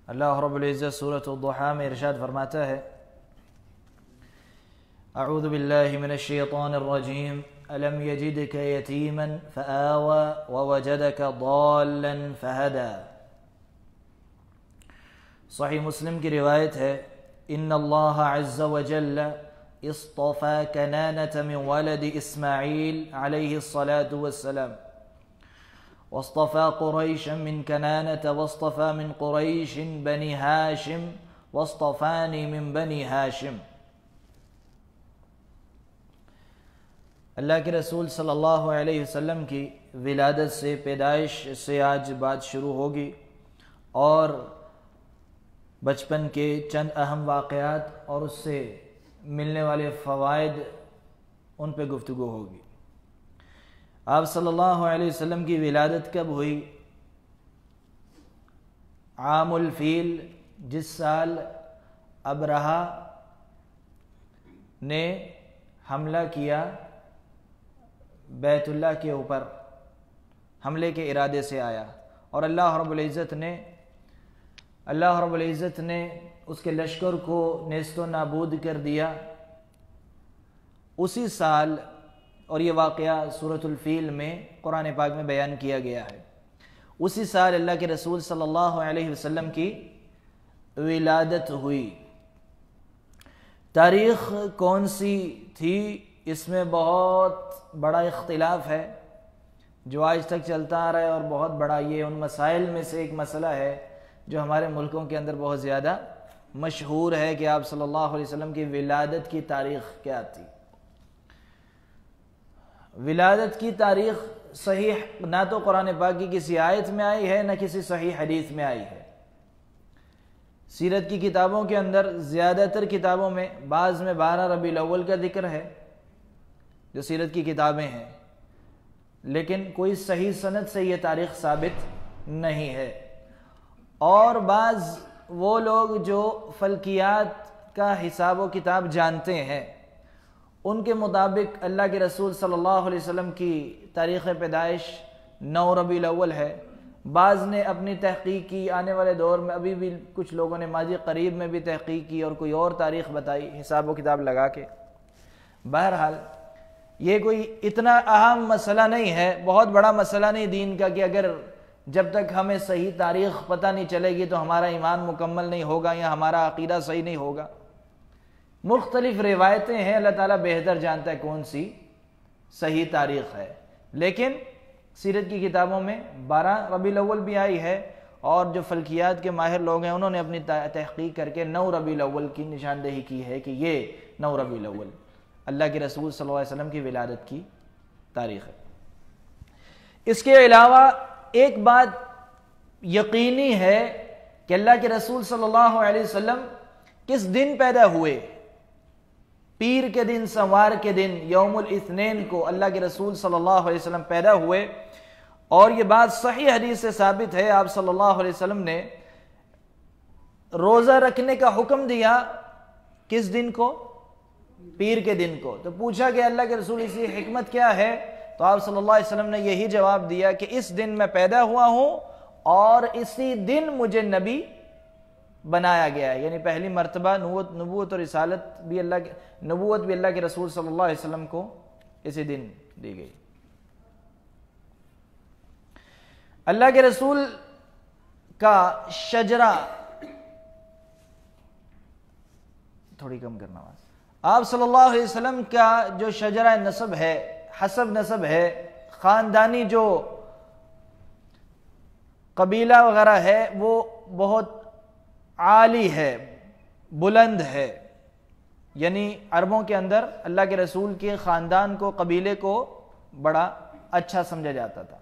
اللہ رب العزت سورۃ الضحیٰ میں ارشاد فرماتا ہے اعوذ باللہ من الشیطان الرجیم الم یجدک یتیما فآوى ووجدک ضالا فہدی۔ صحیح مسلم کی روایت ہے ان اللہ عز وجل اصطفى کنانة من ولد اسماعیل علیہ الصلاة والسلام واصطفى قريشا من كنانة واصطفى من قريش بني هاشم واصطفاني من بني هاشم۔ اللہ کے رسول صلی اللہ علیہ وسلم کی ولادت سے، پیدائش سے آج بات شروع ہوگی اور بچپن کے چند اہم واقعات اور اس سے ملنے والے فوائد ان پہ گفتگو ہوگی۔ آپ صلی اللہ علیہ وسلم کی ولادت کب ہوئی؟ عام الفیل، جس سال ابرہہ نے حملہ کیا بیت اللہ کے اوپر، حملے کے ارادے سے آیا اور اللہ رب العزت نے اس کے لشکر کو نیست و نابود کر دیا۔ اسی سال، اور یہ واقعہ سورۃ الفیل میں قرآن پاک میں بیان کیا گیا ہے، اسی سال اللہ کے رسول صلی اللہ علیہ وسلم کی ولادت ہوئی۔ تاریخ کون سی تھی، اس میں بہت بڑا اختلاف ہے جو آج تک چلتا آ رہا ہے، اور بہت بڑا یہ ان مسائل میں سے ایک مسئلہ ہے جو ہمارے ملکوں کے اندر بہت زیادہ مشہور ہے کہ آپ صلی اللہ علیہ وسلم کی ولادت کی تاریخ کیا تھی۔ ولادت کی تاریخ صحیح نہ تو قرآن پاک کی کسی آیت میں آئی ہے، نہ کسی صحیح حدیث میں آئی ہے۔ سیرت کی کتابوں کے اندر، زیادہ تر کتابوں میں، بعض میں 12 ربیع الاول کا ذکر ہے جو سیرت کی کتابیں ہیں، لیکن کوئی صحیح سند سے یہ تاریخ ثابت نہیں ہے۔ اور بعض وہ لوگ جو فلکیات کا حساب و کتاب جانتے ہیں، ان کے مطابق اللہ کے رسول صلی اللہ علیہ وسلم کی تاریخ پیدائش 9 ربیع الاول ہے۔ بعض نے اپنی تحقیق کی، آنے والے دور میں ابھی بھی کچھ لوگوں نے ماضی قریب میں بھی تحقیق کی اور کوئی اور تاریخ بتائی حساب و کتاب لگا کے۔ بہرحال یہ کوئی اتنا اہم مسئلہ نہیں ہے، بہت بڑا مسئلہ نہیں دین کا، کہ اگر جب تک ہمیں صحیح تاریخ پتہ نہیں چلے گی تو ہمارا ایمان مکمل نہیں ہوگا یا ہمارا عقیدہ صحیح نہیں ہوگا۔ مختلف روایتیں ہیں، اللہ تعالیٰ بہتر جانتا ہے کون سی صحیح تاریخ ہے، لیکن سیرت کی کتابوں میں 12 ربیع الاول بھی آئی ہے، اور جو فلکیات کے ماہر لوگ ہیں انہوں نے اپنی تحقیق کر کے 9 ربیع الاول کی نشاندہی کی ہے کہ یہ 9 ربیع الاول اللہ کے رسول صلی اللہ علیہ وسلم کی ولادت کی تاریخ ہے۔ اس کے علاوہ ایک بات یقینی ہے کہ اللہ کے رسول صلی اللہ علیہ وسلم کس دن پیدا ہوئے۔ پیر کے دن، سوار کے دن، یوم الاثنین کو اللہ کے رسول صلی اللہ علیہ وسلم پیدا ہوئے، اور یہ بات صحیح حدیث سے ثابت ہے۔ آپ صلی اللہ علیہ وسلم نے روزہ رکھنے کا حکم دیا کس دن کو؟ پیر کے دن کو۔ تو پوچھا کہ اللہ کے رسول اسی حکمت کیا ہے؟ تو آپ صلی اللہ علیہ وسلم نے یہی جواب دیا کہ اس دن میں پیدا ہوا ہوں اور اسی دن مجھے نبی بنایا گیا ہے، یعنی پہلی مرتبہ نبوت اور رسالت بھی نبوت بھی اللہ کے رسول صلی اللہ علیہ وسلم کو اسی دن دی گئی۔ اللہ کے رسول کا شجرہ، تھوڑی کم کرنا آواز، آپ صلی اللہ علیہ وسلم کا جو شجرہ نسب ہے، حسب نسب ہے، خاندانی جو قبیلہ وغیرہ ہے، وہ بہت عالی ہے، بلند ہے۔ یعنی عربوں کے اندر اللہ کے رسول کے خاندان کو، قبیلے کو بڑا اچھا سمجھا جاتا تھا۔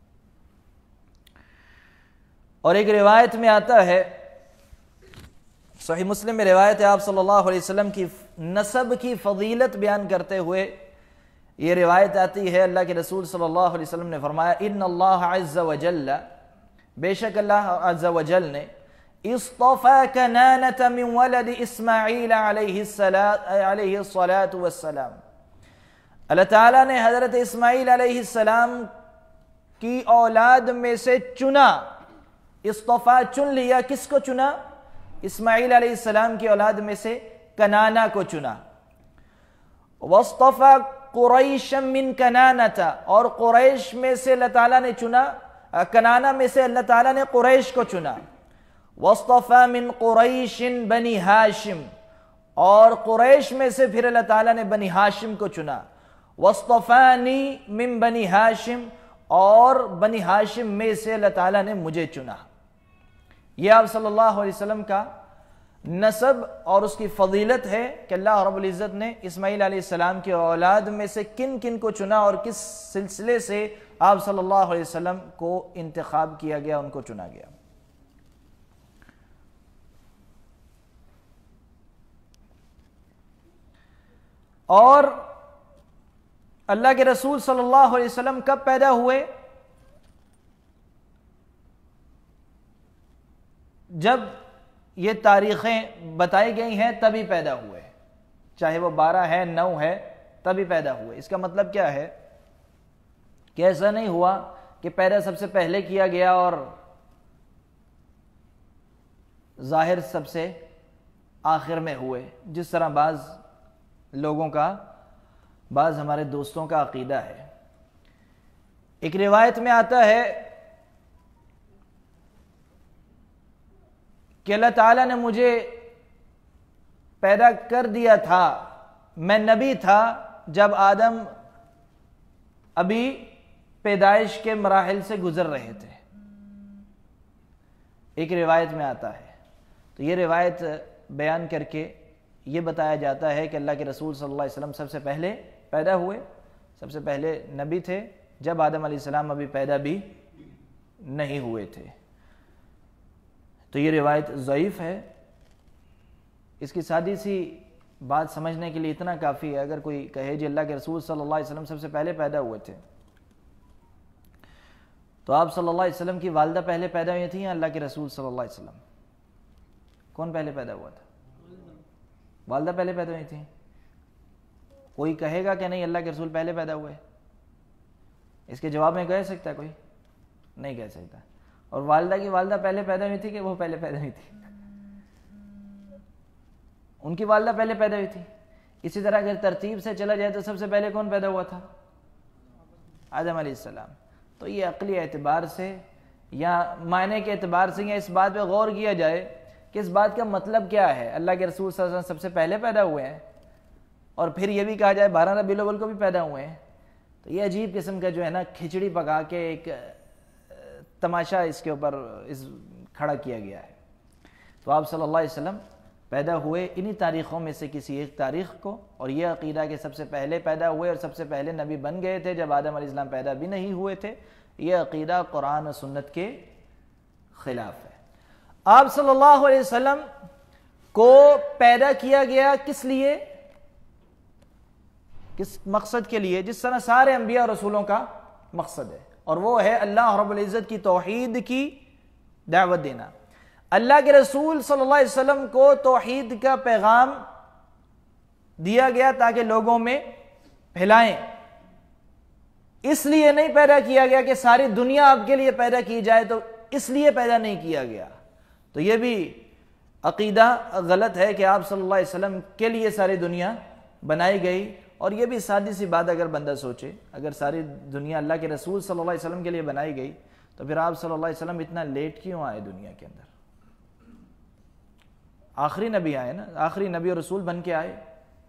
اور ایک روایت میں آتا ہے، صحیح مسلم میں روایت ہے، آپ صلی اللہ علیہ وسلم کی نسب کی فضیلت بیان کرتے ہوئے یہ روایت آتی ہے، اللہ کے رسول صلی اللہ علیہ وسلم نے فرمایا ان اللہ عز وجل، بے شک اللہ عز وجل نے اصطفى کنانة من ولد اسماعیل علیہ الصلاة والسلام، اللہ تعالیٰ نے حضرت اسماعیل علیہ السلام کی اولاد میں سے چنا اصطفیٰ چن لیا، کس کو چنا؟ اسماعیل علیہ السلام کی اولاد میں سے کنانہ کو چنا۔ واصطفى قریشا من کنانہ، اور قریش میں سے اللہ تعالیٰ نے چنا، کنانہ میں سے اللہ تعالیٰ نے قریش کو چنا۔ واصطفى من قریش بنی ہاشم، اور قریش میں سے پھر اللہ تعالیٰ نے بنی ہاشم کو چنا۔ واصطفانی من بنی ہاشم، اور بنی ہاشم میں سے اللہ تعالیٰ نے مجھے چنا۔ یہ آپ صلی اللہ علیہ وسلم کا نسب اور اس کی فضیلت ہے کہ اللہ رب العزت نے اسماعیل علیہ السلام کی اولاد میں سے کن کن کو چنا اور کس سلسلے سے آپ صلی اللہ علیہ وسلم کو انتخاب کیا گیا، ان کو چنا گیا۔ اور اللہ کے رسول صلی اللہ علیہ وسلم کب پیدا ہوئے؟ جب یہ تاریخیں بتائی گئی ہیں تبھی پیدا ہوئے، چاہے وہ 12 ہے 9 ہے، تبھی پیدا ہوئے۔ اس کا مطلب کیا ہے کہ ایسا نہیں ہوا کہ پیدا سب سے پہلے کیا گیا اور ظاہر سب سے آخر میں ہوئے، جس طرح بعض لوگوں کا، بعض ہمارے دوستوں کا عقیدہ ہے۔ ایک روایت میں آتا ہے کہ اللہ تعالیٰ نے مجھے پیدا کر دیا تھا، میں نبی تھا جب آدم ابھی پیدائش کے مراحل سے گزر رہے تھے، ایک روایت میں آتا ہے۔ تو یہ روایت بیان کر کے یہ بتایا جاتا ہے کہ اللہ کے رسول صلی اللہ علیہ وسلم سب سے پہلے پیدا ہوئے، سب سے پہلے نبی تھے جب آدم علیہ السلام ابھی پیدا بھی نہیں ہوئے تھے۔ تو یہ روایت ضعیف ہے۔ اس کی سادی سی بات سمجھنے کے لیے اتنا کافی ہے، اگر کوئی کہے جی اللہ کے رسول صلی اللہ علیہ وسلم سب سے پہلے پیدا ہوئے تھے، تو آپ صلی اللہ علیہ وسلم کی والدہ پہلے پیدا ہوئی تھیں یا اللہ کے رسول صلی اللہ علیہ وسلم؟ کون پہلے پیدا ہوا تھا؟ والدہ پہلے پیدا ہوئی تھیں۔ کوئی کہے گا کہ نہیں اللہ کے رسول پہلے پیدا ہوئے؟ اس کے جواب میں کہہ سکتا ہے کوئی؟ نہیں کہہ سکتا۔ اور والدہ کی والدہ پہلے پیدا ہوئی تھی کہ وہ پہلے پیدا ہوئی تھی؟ ان کی والدہ پہلے پیدا ہوئی تھی۔ اسی طرح اگر ترتیب سے چلا جائے تو سب سے پہلے کون پیدا ہوا تھا؟ آدم علیہ السلام۔ تو یہ عقلی اعتبار سے یا معنی کے اعتبار سے یا اس بات پہ غور کیا جائے کہ اس بات کا مطلب کیا ہے، اللہ کے رسول صلی اللہ علیہ وسلم سب سے پہلے پیدا ہوئے ہیں اور پھر یہ بھی کہا جائے 12 ربیع الاول کو بھی پیدا ہوئے ہیں، تو یہ عجیب قسم کا جو ہے نا کھچڑی پکا کے ایک تماشا اس کے اوپر کھڑا کیا گیا ہے۔ تو آپ صلی اللہ علیہ وسلم پیدا ہوئے انہی تاریخوں میں سے کسی ایک تاریخ کو، اور یہ عقیدہ کہ سب سے پہلے پیدا ہوئے اور سب سے پہلے نبی بن گئے تھے جب آدم علیہ السلام پیدا بھی نہیں ہوئے تھے، یہ عقیدہ قرآن و سنت کے خلاف ہے۔ آپ صلی اللہ علیہ وسلم کو پیدا کیا گیا کس لیے، کس مقصد کے لیے؟ جس طرح سارے انبیاء اور رسولوں کا مقصد ہے، اور وہ ہے اللہ رب العزت کی توحید کی دعوت دینا۔ اللہ کے رسول صلی اللہ علیہ وسلم کو توحید کا پیغام دیا گیا تاکہ لوگوں میں پھیلائیں، اس لیے نہیں پیدا کیا گیا کہ ساری دنیا آپ کے لیے پیدا کی جائے، تو اس لیے پیدا نہیں کیا گیا۔ تو یہ بھی عقیدہ غلط ہے کہ آپ صلی اللہ علیہ وسلم کے لیے ساری دنیا بنائی گئی، اور یہ بھی سادی سی بات اگر بندہ سوچے، اگر ساری دنیا اللہ کے رسول صلی اللہ علیہ وسلم کے لیے بنائی گئی تو پھر آپ صلی اللہ علیہ وسلم اتنا لیٹ کیوں آئے دنیا کے اندر؟ آخری نبی آئے نا، آخری نبی اور رسول بن کے آئے،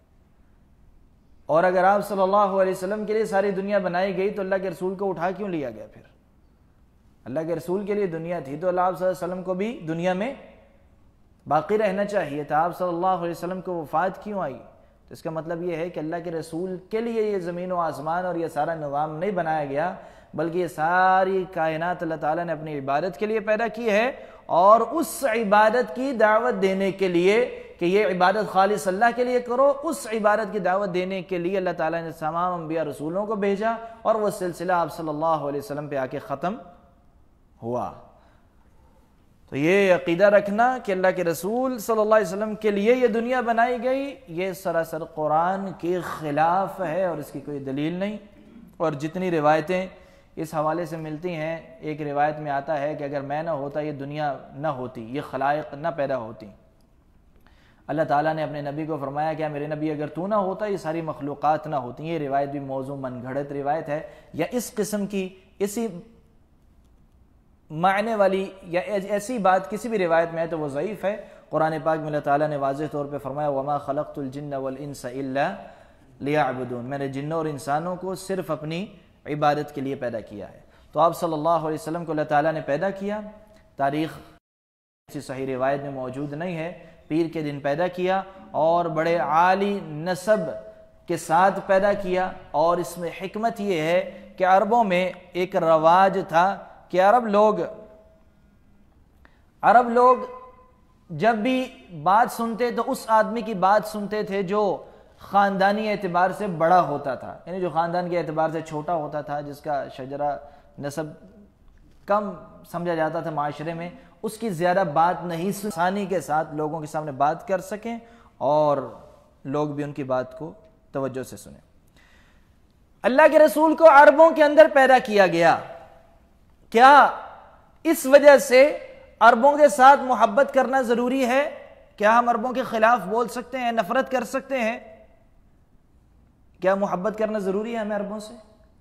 اور اگر آپ صلی اللہ علیہ وسلم کے لیے ساری دنیا بنائی گئی تو اللہ کے رسول کو اٹھا کیوں لیا گیا؟ پھر اللہ کے رسول کے لیے دنیا تھی تو اللہ صلی اللہ علیہ وسلم کو بھی دنیا میں باقی رہنا چاہیے تھا، آپ صلی اللہ علیہ وسلم کو وفات کیوں آئی؟ تو اس کا مطلب یہ ہے کہ اللہ کے رسول کے لیے یہ زمین و آسمان اور یہ سارا نظام نہیں بنایا گیا، بلکہ یہ ساری کائنات اللہ تعالیٰ نے اپنی عبادت کے لیے پیدا کی ہے، اور اس عبادت کی دعوت دینے کے لیے کہ یہ عبادت خالص اللہ کے لیے کرو، اس عبادت کی دعوت دینے کے لیے اللہ تعالیٰ نے تمام انبیاء رسولوں کو بھیجا، اور وہ سلسلہ آپ صلی اللہ علیہ وسلم پہ آ کے ختم ہوا۔ تو یہ عقیدہ رکھنا کہ اللہ کے رسول صلی اللہ علیہ وسلم کے لیے یہ دنیا بنائی گئی، یہ سراسر قرآن کے خلاف ہے اور اس کی کوئی دلیل نہیں، اور جتنی روایتیں اس حوالے سے ملتی ہیں۔ ایک روایت میں آتا ہے کہ اگر میں نہ ہوتا یہ دنیا نہ ہوتی، یہ خلائق نہ پیدا ہوتی۔ اللہ تعالیٰ نے اپنے نبی کو فرمایا کہ میرے نبی اگر تو نہ ہوتا یہ ساری مخلوقات نہ ہوتی۔ یہ روایت بھی موضوع من گھڑت روایت ہے، یا اس قسم کی اسی معنی والی یا ایسی بات کسی بھی روایت میں ہے تو وہ ضعیف ہے۔ قرآن پاک میں اللہ تعالیٰ نے واضح طور پہ فرمایا وَمَا خَلَقْتُ الْجِنَّ وَالْإِنسَ إِلَّا لِيَعْبُدُونَ، میں نے جنوں اور انسانوں کو صرف اپنی عبادت کے لیے پیدا کیا ہے۔ تو آپ صلی اللہ علیہ وسلم کو اللہ تعالیٰ نے پیدا کیا، تاریخ کسی صحیح روایت میں موجود نہیں ہے، پیر کے دن پیدا کیا اور بڑے عالی نسب کے ساتھ پیدا کیا۔ اور اس میں حکمت یہ ہے کہ عربوں میں ایک رواج تھا کہ عرب لوگ جب بھی بات سنتے تو اس آدمی کی بات سنتے تھے جو خاندانی اعتبار سے بڑا ہوتا تھا، یعنی جو خاندان کے اعتبار سے چھوٹا ہوتا تھا، جس کا شجرہ نسب کم سمجھا جاتا تھا معاشرے میں، اس کی زیادہ بات نہیں آسانی کے ساتھ لوگوں کے سامنے بات کر سکیں اور لوگ بھی ان کی بات کو توجہ سے سنیں۔ اللہ کے رسول کو عربوں کے اندر پیدا کیا گیا، کیا اس وجہ سے عربوں کے ساتھ محبت کرنا ضروری ہے؟ کیا ہم عربوں کے خلاف بول سکتے ہیں، نفرت کر سکتے ہیں؟ کیا محبت کرنا ضروری ہے ہمیں عربوں سے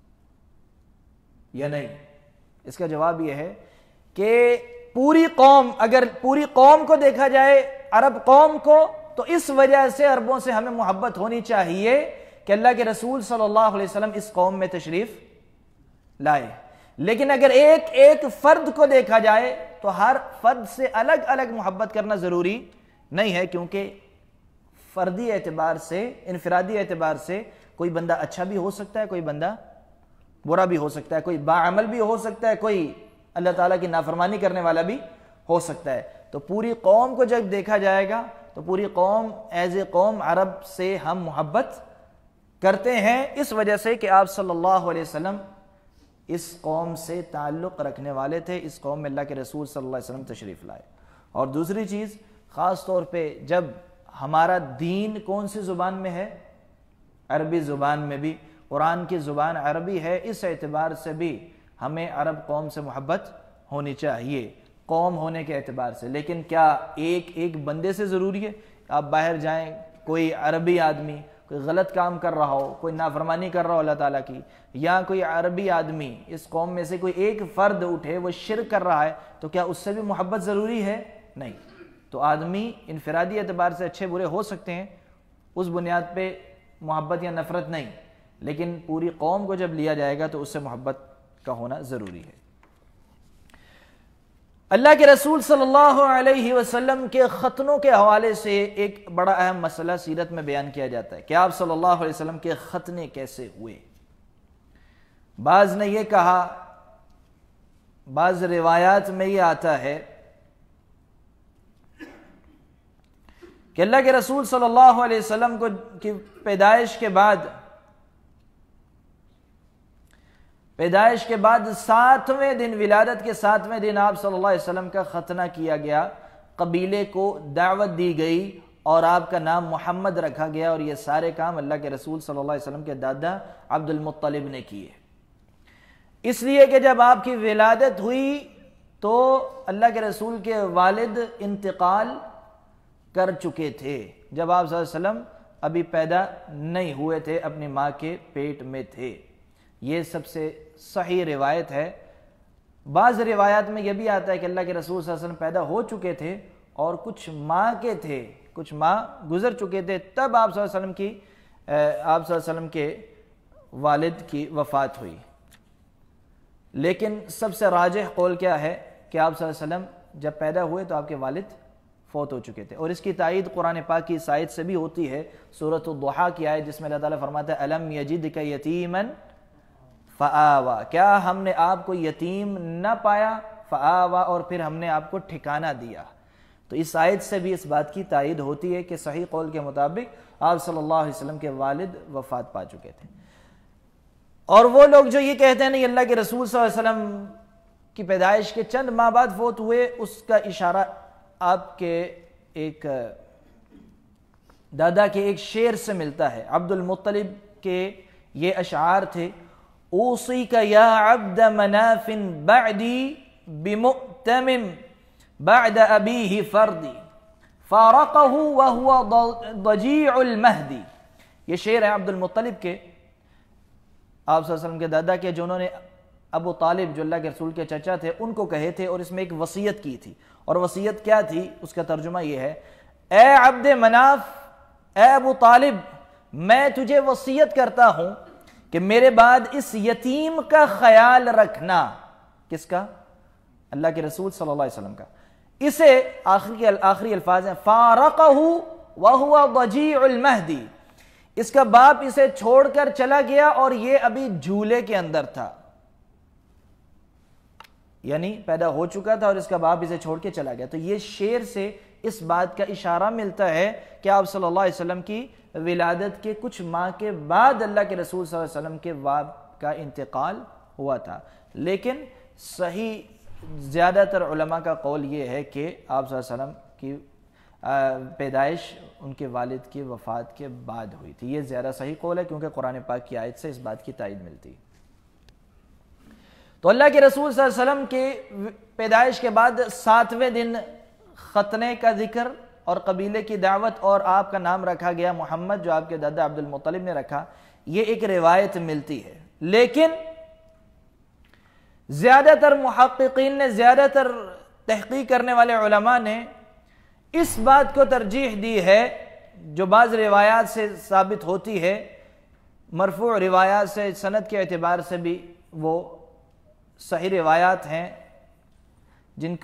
یا نہیں؟ اس کا جواب یہ ہے کہ اگر پوری قوم کو دیکھا جائے، عرب قوم کو، تو اس وجہ سے عربوں سے ہمیں محبت ہونی چاہیے کہ اللہ کے رسول صلی اللہ علیہ وسلم اس قوم میں تشریف لائے۔ لیکن اگر ایک فرد کو دیکھا جائے تو ہر فرد سے الگ الگ محبت کرنا ضروری نہیں ہے، کیونکہ فردی اعتبار سے، انفرادی اعتبار سے کوئی بندہ اچھا بھی ہو سکتا ہے، کوئی بندہ برا بھی ہو سکتا ہے، کوئی باعمل بھی ہو سکتا ہے، کوئی اللہ تعالیٰ کی نافرمانی کرنے والا بھی ہو سکتا ہے۔ تو پوری قوم کو جب دیکھا جائے گا تو پوری قوم ایز اے قوم عرب سے ہم محبت کرتے ہیں، اس وجہ سے کہ آپ صلی اللہ علیہ وسلم اس قوم سے تعلق رکھنے والے تھے، اس قوم میں اللہ کے رسول صلی اللہ علیہ وسلم تشریف لائے۔ اور دوسری چیز، خاص طور پہ جب ہمارا دین کون سی زبان میں ہے؟ عربی زبان میں بھی، قرآن کی زبان عربی ہے، اس اعتبار سے بھی ہمیں عرب قوم سے محبت ہونی چاہیے قوم ہونے کے اعتبار سے۔ لیکن کیا ایک بندے سے ضروری ہے؟ آپ باہر جائیں، کوئی عربی آدمی کوئی غلط کام کر رہا ہو، کوئی نافرمانی کر رہا ہو اللہ تعالیٰ کی، یا کوئی عربی آدمی اس قوم میں سے کوئی ایک فرد اٹھے وہ شرک کر رہا ہے، تو کیا اس سے بھی محبت ضروری ہے؟ نہیں۔ تو آدمی انفرادی اعتبار سے اچھے برے ہو سکتے ہیں، اس بنیاد پہ محبت یا نفرت نہیں، لیکن پوری قوم کو جب لیا جائے گا تو اس سے محبت کا ہونا ضروری ہے۔ اللہ کے رسول صلی اللہ علیہ وسلم کے ختنوں کے حوالے سے ایک بڑا اہم مسئلہ سیرت میں بیان کیا جاتا ہے کہ آپ صلی اللہ علیہ وسلم کے ختنے کیسے ہوئے۔ بعض نے یہ کہا، بعض روایات میں یہ آتا ہے کہ اللہ کے رسول صلی اللہ علیہ وسلم کی پیدائش کے بعد 7ویں دن، ولادت کے 7ویں دن آپ صلی اللہ علیہ وسلم کا ختنہ کیا گیا، قبیلے کو دعوت دی گئی اور آپ کا نام محمد رکھا گیا، اور یہ سارے کام اللہ کے رسول صلی اللہ علیہ وسلم کے دادا عبد المطلب نے کیے۔ اس لیے کہ جب آپ کی ولادت ہوئی تو اللہ کے رسول کے والد انتقال کر چکے تھے، جب آپ صلی اللہ علیہ وسلم ابھی پیدا نہیں ہوئے تھے، اپنی ماں کے پیٹ میں تھے۔ یہ سب سے صحیح روایت ہے۔ بعض روایات میں یہ بھی آتا ہے کہ اللہ کے رسول صلی اللہ علیہ وسلم پیدا ہو چکے تھے اور کچھ ماہ گزر چکے تھے، تب آپ صلی اللہ علیہ وسلم کے والد کی وفات ہوئی۔ لیکن سب سے راجح قول کیا ہے کہ آپ صلی اللہ علیہ وسلم جب پیدا ہوئے تو آپ کے والد فوت ہو چکے تھے، اور اس کی تائید قرآن پاک کی اس آیت سے بھی ہوتی ہے، سورۃ الضحیٰ کی آیت جس میں اللہ تعالیٰ فرماتا ہے الم یجدک یتیما فآوا، کیا ہم نے آپ کو یتیم نہ پایا، فآوا، اور پھر ہم نے آپ کو ٹھکانہ دیا۔ تو اس آیت سے بھی اس بات کی تائید ہوتی ہے کہ صحیح قول کے مطابق آپ صلی اللہ علیہ وسلم کے والد وفات پا چکے تھے۔ اور وہ لوگ جو یہ کہتے ہیں نہیں اللہ کے رسول صلی اللہ علیہ وسلم کی پیدائش کے چند ماہ بعد فوت ہوئے، اس کا اشارہ آپ کے ایک دادا کے ایک شعر سے ملتا ہے۔ عبد المطلب کے یہ اشعار تھے، اوصیک یا عبد مناف بعدی بمؤتم بعد ابیہ فردی فارقہ وہو ضجیع المہدی. یہ شعر ہے عبد المطلب کے، آپ صلی اللہ علیہ وسلم کے دادا کے، جو انہوں نے ابو طالب جو اللہ کے رسول کے چچا تھے ان کو کہے تھے، اور اس میں ایک وصیت کی تھی. اور وصیت کیا تھی؟ اس کا ترجمہ یہ ہے: اے عبد مناف، اے ابو طالب، میں تجھے وصیت کرتا ہوں کہ میرے بعد اس یتیم کا خیال رکھنا. کس کا؟ اللہ کے رسول صلی اللہ علیہ وسلم کا. اسے آخری الفاظ ہیں فارقہ وہو ضجیع المہدی. اس کا باپ اسے چھوڑ کر چلا گیا اور یہ ابھی جھولے کے اندر تھا، یعنی پیدا ہو چکا تھا اور اس کا باپ اسے چھوڑ کے چلا گیا. تو یہ شعر سے اس بات کا اشارہ ملتا ہے کہ آپ صلی اللہ علیہ وسلم کی ولادت کے کچھ ماہ کے بعد اللہ کے رسول صلی اللہ علیہ وسلم کے باپ کا انتقال ہوا تھا. لیکن صحیح زیادہ تر علماء کا قول یہ ہے کہ آپ صلی اللہ علیہ وسلم کی پیدائش ان کے والد کی وفات کے بعد ہوئی تھی. یہ زیادہ صحیح قول ہے کیونکہ قرآن پاک کی آیت سے اس بات کی تائید ملتی ہے. تو اللہ کے رسول صلی اللہ علیہ وسلم کے پیدائش کے بعد 7ویں دن ختنے کا ذکر اور قبیلے کی دعوت اور آپ کا نام رکھا گیا محمد، جو آپ کے دادا عبد المطلب نے رکھا. یہ ایک روایت ملتی ہے، لیکن زیادہ تر محققین نے، زیادہ تر تحقیق کرنے والے علماء نے اس بات کو ترجیح دی ہے جو بعض روایات سے ثابت ہوتی ہے، مرفوع روایات سے، سند کے اعتبار سے بھی وہ صحیح روایات ہیں جن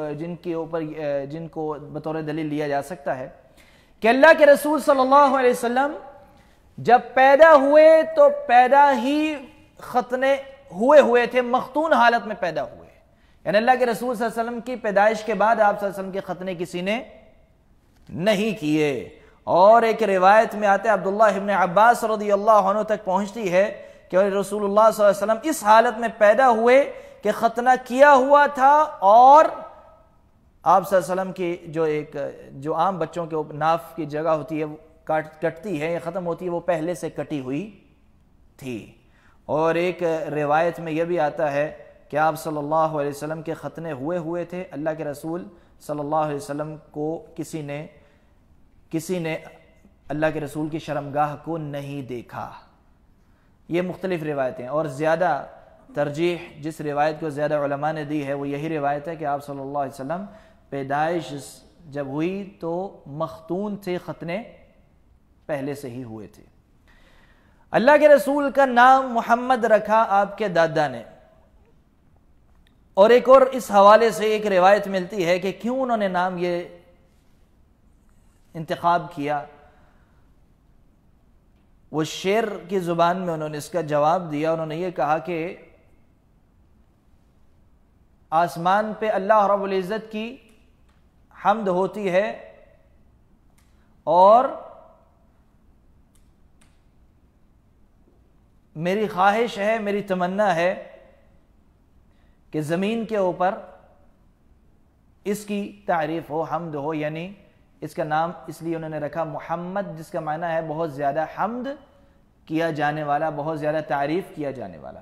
کو بطور دلیل لیا جا سکتا ہے کہ اللہ کے رسول صلی اللہ علیہ وسلم جب پیدا ہوئے تو پیدا ہی ختنے ہوئے تھے، مختون حالت میں پیدا ہوئے. یعنی اللہ کے رسول صلی اللہ علیہ وسلم کی پیدائش کے بعد آپ صلی اللہ علیہ وسلم کے ختنے کسی نے نہیں کیے. اور ایک روایت میں آتا ہے، عبداللہ ابن عباس رضی اللہ عنہ تک پہنچتی ہے کہ رسول اللہ صلی اللہ علیہ وسلم اس حالت میں پیدا ہوئے کہ ختنہ کیا ہوا تھا، اور آپ صلی اللہ علیہ وسلم کی جو عام بچوں کے ناف کی جگہ ہوتی ہے وہ کٹتی ہے یا ختم ہوتی ہے، وہ پہلے سے کٹی ہوئی تھی. اور ایک روایت میں یہ بھی آتا ہے کہ آپ صلی اللہ علیہ وسلم کے ختنے ہوئے تھے. اللہ کے رسول صلی اللہ علیہ وسلم کو کسی نے اللہ کے رسول کی شرمگاہ کو نہیں دیکھا. یہ مختلف روایتیں، اور زیادہ ترجیح جس روایت کو زیادہ علماء نے دی ہے وہ یہی روایت ہے کہ آپ صلی اللہ علیہ وسلم پیدائش جب ہوئی تو مختون تھے، ختنے پہلے سے ہی ہوئے تھے. اللہ کے رسول کا نام محمد رکھا آپ کے دادا نے. اور ایک اور اس حوالے سے ایک روایت ملتی ہے کہ کیوں انہوں نے نام یہ انتخاب کیا. وہ شعر کی زبان میں انہوں نے اس کا جواب دیا. انہوں نے یہ کہا کہ آسمان پہ اللہ رب العزت کی حمد ہوتی ہے اور میری خواہش ہے، میری تمنا ہے کہ زمین کے اوپر اس کی تعریف ہو، حمد ہو. یعنی اس کا نام اس لیے انہوں نے رکھا محمد، جس کا معنی ہے بہت زیادہ حمد کیا جانے والا، بہت زیادہ تعریف کیا جانے والا.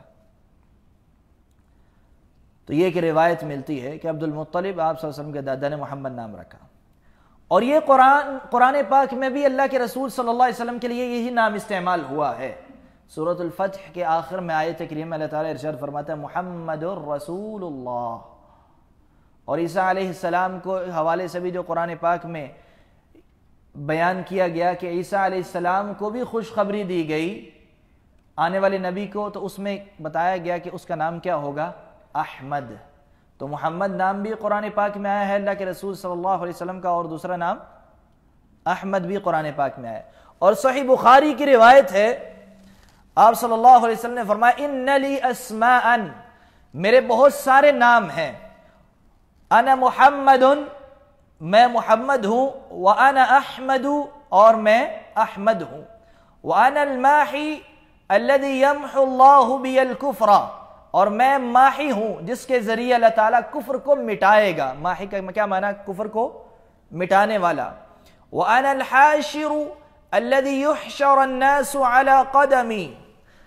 تو یہ ایک روایت ملتی ہے کہ عبد المطلب آپ صلی اللہ علیہ وسلم کے دادا نے محمد نام رکھا. اور یہ قرآن پاک میں بھی اللہ کے رسول صلی اللہ علیہ وسلم کے لیے یہی نام استعمال ہوا ہے. سورۃ الفتح کے آخر میں آیت کریمہ اللہ تعالیٰ ارشاد فرماتا ہے محمد الرسول اللہ. اور عیسیٰ علیہ السلام کو حوالے سے بھی جو قرآن پاک میں بیان کیا گیا کہ عیسیٰ علیہ السلام کو بھی خوشخبری دی گئی آنے والے نبی کو، تو اس میں بتایا گیا کہ اس کا نام کیا ہوگا؟ احمد. تو محمد نام بھی قرآن پاک میں آیا ہے اللہ کے رسول صلی اللہ علیہ وسلم کا، اور دوسرا نام احمد بھی قرآن پاک میں آیا. اور صحیح بخاری کی روایت ہے، آپ صلی اللہ علیہ وسلم نے فرمایا ان لی اسماء، میرے بہت سارے نام ہیں. انا محمد، میں محمد ہوں. وانا احمد، اور میں احمد ہوں. وانا الماحی الذی یمحو اللہ بی الکفر، اور میں ماحی ہوں جس کے ذریعے اللہ تعالیٰ کفر کو مٹائے گا. ماحی کا کیا معنی؟ کفر کو مٹانے والا. وانا الحاشر الذی یحشر الناس علی قدمی،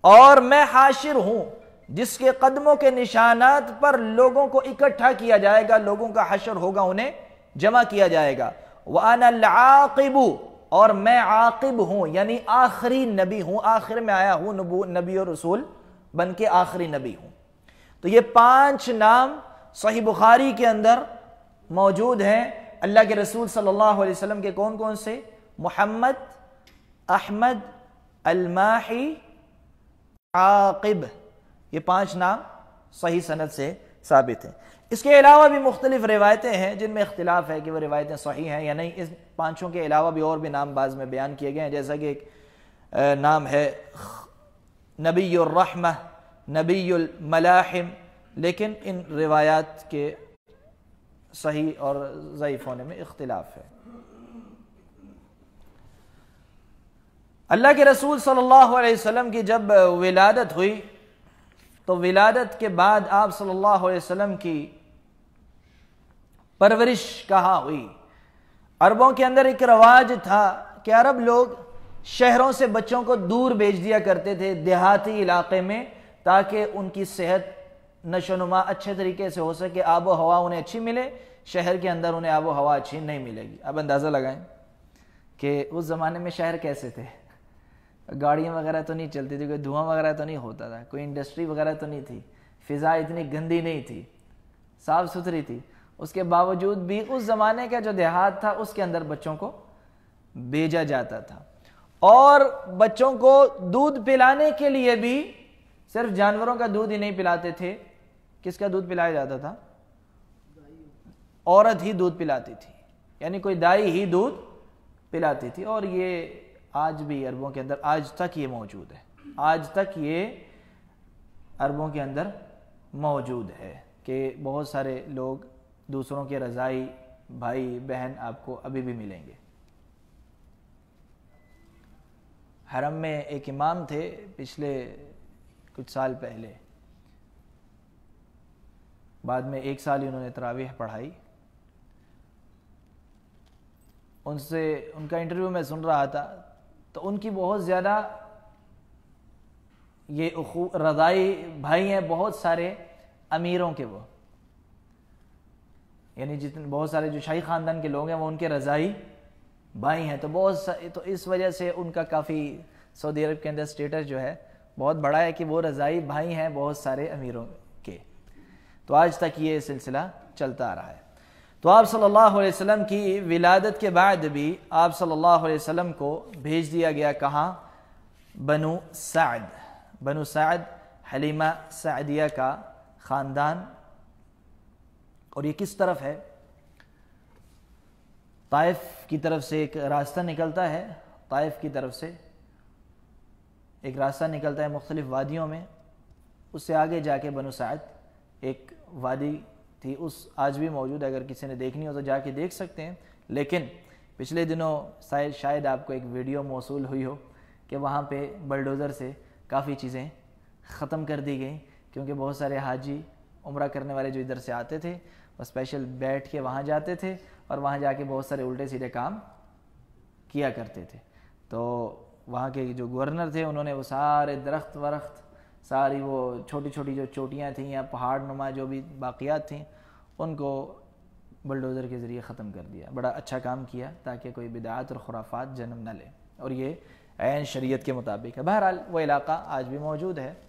اور میں حاشر ہوں جس کے قدموں کے نشانات پر لوگوں کو اکٹھا کیا جائے گا، لوگوں کا حشر ہوگا، انہیں جمع کیا جائے گا۔ وَأَنَا الْعَاقِبُ، اور میں عاقب ہوں، یعنی آخری نبی ہوں، آخر میں آیا ہوں، نبی اور رسول بن کے آخری نبی ہوں۔ تو یہ 5 نام صحیح بخاری کے اندر موجود ہیں اللہ کے رسول صلی اللہ علیہ وسلم کے۔ کون کون سے؟ محمد، احمد، الماحی، عاقب، یہ 5 نام صحیح سند سے ثابت ہیں۔ اس کے علاوہ بھی مختلف روایتیں ہیں جن میں اختلاف ہے کہ وہ روایتیں صحیح ہیں یا نہیں۔ اس 5 کے علاوہ بھی اور بھی نام بعض میں بیان کیے گئے ہیں، جیسا کہ ایک نام ہے نبی الرحمہ، نبی الملاحم، لیکن ان روایات کے صحیح اور ضعیف ہونے میں اختلاف ہے۔ اللہ کے رسول صلی اللہ علیہ وسلم کی جب ولادت ہوئی تو ولادت کے بعد آپ صلی اللہ علیہ وسلم کی پرورش کہاں ہوئی؟ عربوں کے اندر ایک رواج تھا کہ عرب لوگ شہروں سے بچوں کو دور بھیج دیا کرتے تھے دیہاتی علاقے میں، تاکہ ان کی صحت نشو و نما اچھے طریقے سے ہو سکے، آب و ہوا انہیں اچھی ملے۔ شہر کے اندر انہیں آب و ہوا اچھی نہیں ملے گی۔ اب اندازہ لگائیں کہ اس زمانے میں شہر کیسے تھے، گاڑیاں وغیرہ تو نہیں چلتی تھی، کوئی دھواں وغیرہ تو نہیں ہوتا تھا، کوئی انڈسٹری وغیرہ تو نہیں تھی، فضا اتنی گندی نہیں تھی، صاف ستھری تھی۔ اس کے باوجود بھی اس زمانے کا جو دیہات تھا اس کے اندر بچوں کو بھیجا جاتا تھا، اور بچوں کو دودھ پلانے کے لیے بھی صرف جانوروں کا دودھ ہی نہیں پلاتے تھے۔ کس کا دودھ پلایا جاتا تھا؟ عورت ہی دودھ پلاتی تھی، یعنی کوئی دائی ہی دودھ پلاتی تھی۔ اور یہ آج بھی عربوں کے اندر آج تک یہ موجود ہے، آج تک یہ عربوں کے اندر موجود ہے کہ بہت سارے لوگ دوسروں کے رضائی بھائی بہن آپ کو ابھی بھی ملیں گے۔ حرم میں ایک امام تھے پچھلے کچھ سال پہلے، بعد میں 1 سال ہی انہوں نے تراویح پڑھائی۔ ان کا انٹرویو میں سن رہا تھا تو ان کی بہت زیادہ یہ رضائی بھائی ہیں، بہت سارے امیروں کے، وہ یعنی جتنے بہت سارے جو شاہی خاندان کے لوگ ہیں وہ ان کے رضائی بھائی ہیں۔ تو اس وجہ سے ان کا کافی سعودی عرب کے اندر سٹیٹس جو ہے بہت بڑا ہے کہ وہ رضائی بھائی ہیں بہت سارے امیروں کے۔ تو آج تک یہ سلسلہ چلتا آ رہا ہے۔ تو آپ صلی اللہ علیہ وسلم کی ولادت کے بعد بھی آپ صلی اللہ علیہ وسلم کو بھیج دیا گیا کہاں؟ بنو سعد۔ بنو سعد حلیمہ سعدیہ کا خاندان، اور یہ کس طرف ہے؟ طائف کی طرف سے ایک راستہ نکلتا ہے، طائف کی طرف سے ایک راستہ نکلتا ہے مختلف وادیوں میں، اس سے آگے جا کے بنو سعد ایک وادی تھی، اس آج بھی موجود ہے، اگر کسی نے دیکھنی ہو تو جا کے دیکھ سکتے ہیں۔ لیکن پچھلے دنوں شاید آپ کو ایک ویڈیو موصول ہوئی ہو کہ وہاں پہ بلڈوزر سے کافی چیزیں ختم کر دی گئیں، کیونکہ بہت سارے حاجی عمرہ کرنے والے جو ادھر سے آتے تھے وہ اسپیشل بیٹھ کے وہاں جاتے تھے اور وہاں جا کے بہت سارے الٹے سیدھے کام کیا کرتے تھے۔ تو وہاں کے جو گورنر تھے انہوں نے وہ سارے درخت ورخت، ساری وہ چھوٹی چھوٹی جو چوٹیاں تھیں یا پہاڑ نما جو بھی باقیات تھیں، ان کو بلڈوزر کے ذریعے ختم کر دیا۔ بڑا اچھا کام کیا تاکہ کوئی بدعات اور خرافات جنم نہ لے، اور یہ عین شریعت کے مطابق ہے۔ بہرحال وہ علاقہ آج بھی موجود ہے۔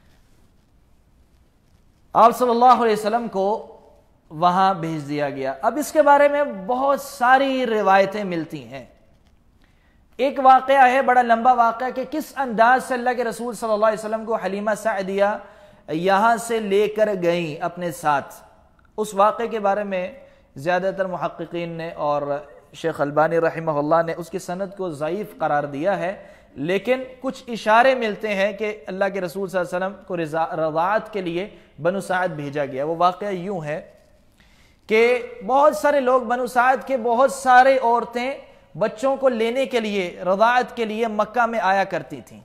آپ صلی اللہ علیہ وسلم کو وہاں بھیج دیا گیا۔ اب اس کے بارے میں بہت ساری روایتیں ملتی ہیں۔ ایک واقعہ ہے، بڑا لمبا واقعہ، کہ کس انداز سے اللہ کے رسول صلی اللہ علیہ وسلم کو حلیمہ سعدیہ یہاں سے لے کر گئیں اپنے ساتھ۔ اس واقعے کے بارے میں زیادہ تر محققین نے اور شیخ البانی رحمہ اللہ نے اس کی سند کو ضعیف قرار دیا ہے، لیکن کچھ اشارے ملتے ہیں کہ اللہ کے رسول صلی اللہ علیہ وسلم کو رضاعت کے لیے بنو سعد بھیجا گیا۔ وہ واقعہ یوں ہے کہ بہت سارے لوگ بنو سعد کے، بہت سارے عورتیں بچوں کو لینے کے لیے، رضاعت کے لیے مکہ میں آیا کرتی تھیں،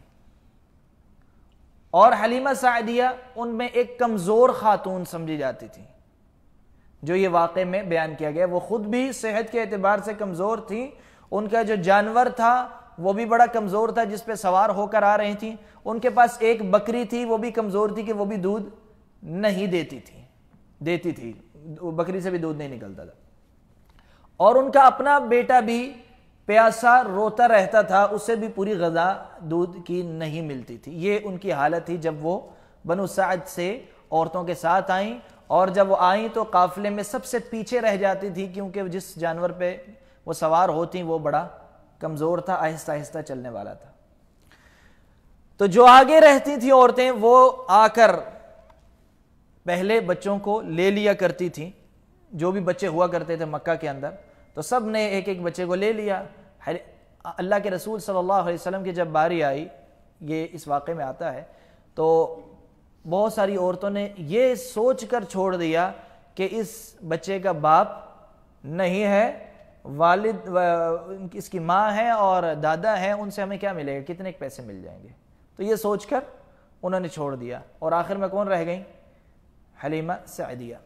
اور حلیمہ سعدیہ ان میں ایک کمزور خاتون سمجھی جاتی تھی، جو یہ واقعے میں بیان کیا گیا۔ وہ خود بھی صحت کے اعتبار سے کمزور تھی، ان کا جو جانور تھا وہ بھی بڑا کمزور تھا جس پہ سوار ہو کر آ رہی تھیں. ان کے پاس ایک بکری تھی وہ بھی کمزور تھی کہ وہ بھی دودھ نہیں دیتی تھی, بکری سے بھی دودھ نہیں نکلتا تھا. اور ان کا اپنا بیٹا بھی پیاسا روتا رہتا تھا, اسے بھی پوری غذا دودھ کی نہیں ملتی تھی. یہ ان کی حالت تھی جب وہ بنو سعد سے عورتوں کے ساتھ آئیں, اور جب وہ آئیں تو قافلے میں سب سے پیچھے رہ جاتی تھی کیونکہ جس جانور پہ وہ سوار ہوتی وہ بڑا کمزور تھا, آہستہ آہستہ چلنے والا تھا. تو جو آگے رہتی تھیں عورتیں وہ آ کر پہلے بچوں کو لے لیا کرتی تھیں, جو بھی بچے ہوا کرتے تھے مکہ کے اندر, تو سب نے ایک ایک بچے کو لے لیا. اللہ کے رسول صلی اللہ علیہ وسلم کی جب باری آئی, یہ اس واقعے میں آتا ہے, تو بہت ساری عورتوں نے یہ سوچ کر چھوڑ دیا کہ اس بچے کا باپ نہیں ہے, والد اس کی ماں ہے اور دادا ہے, ان سے ہمیں کیا ملے گا, کتنے پیسے مل جائیں گے. تو یہ سوچ کر انہوں نے چھوڑ دیا, اور آخر میں کون رہ گئیں؟ حلیمہ سعدیہ.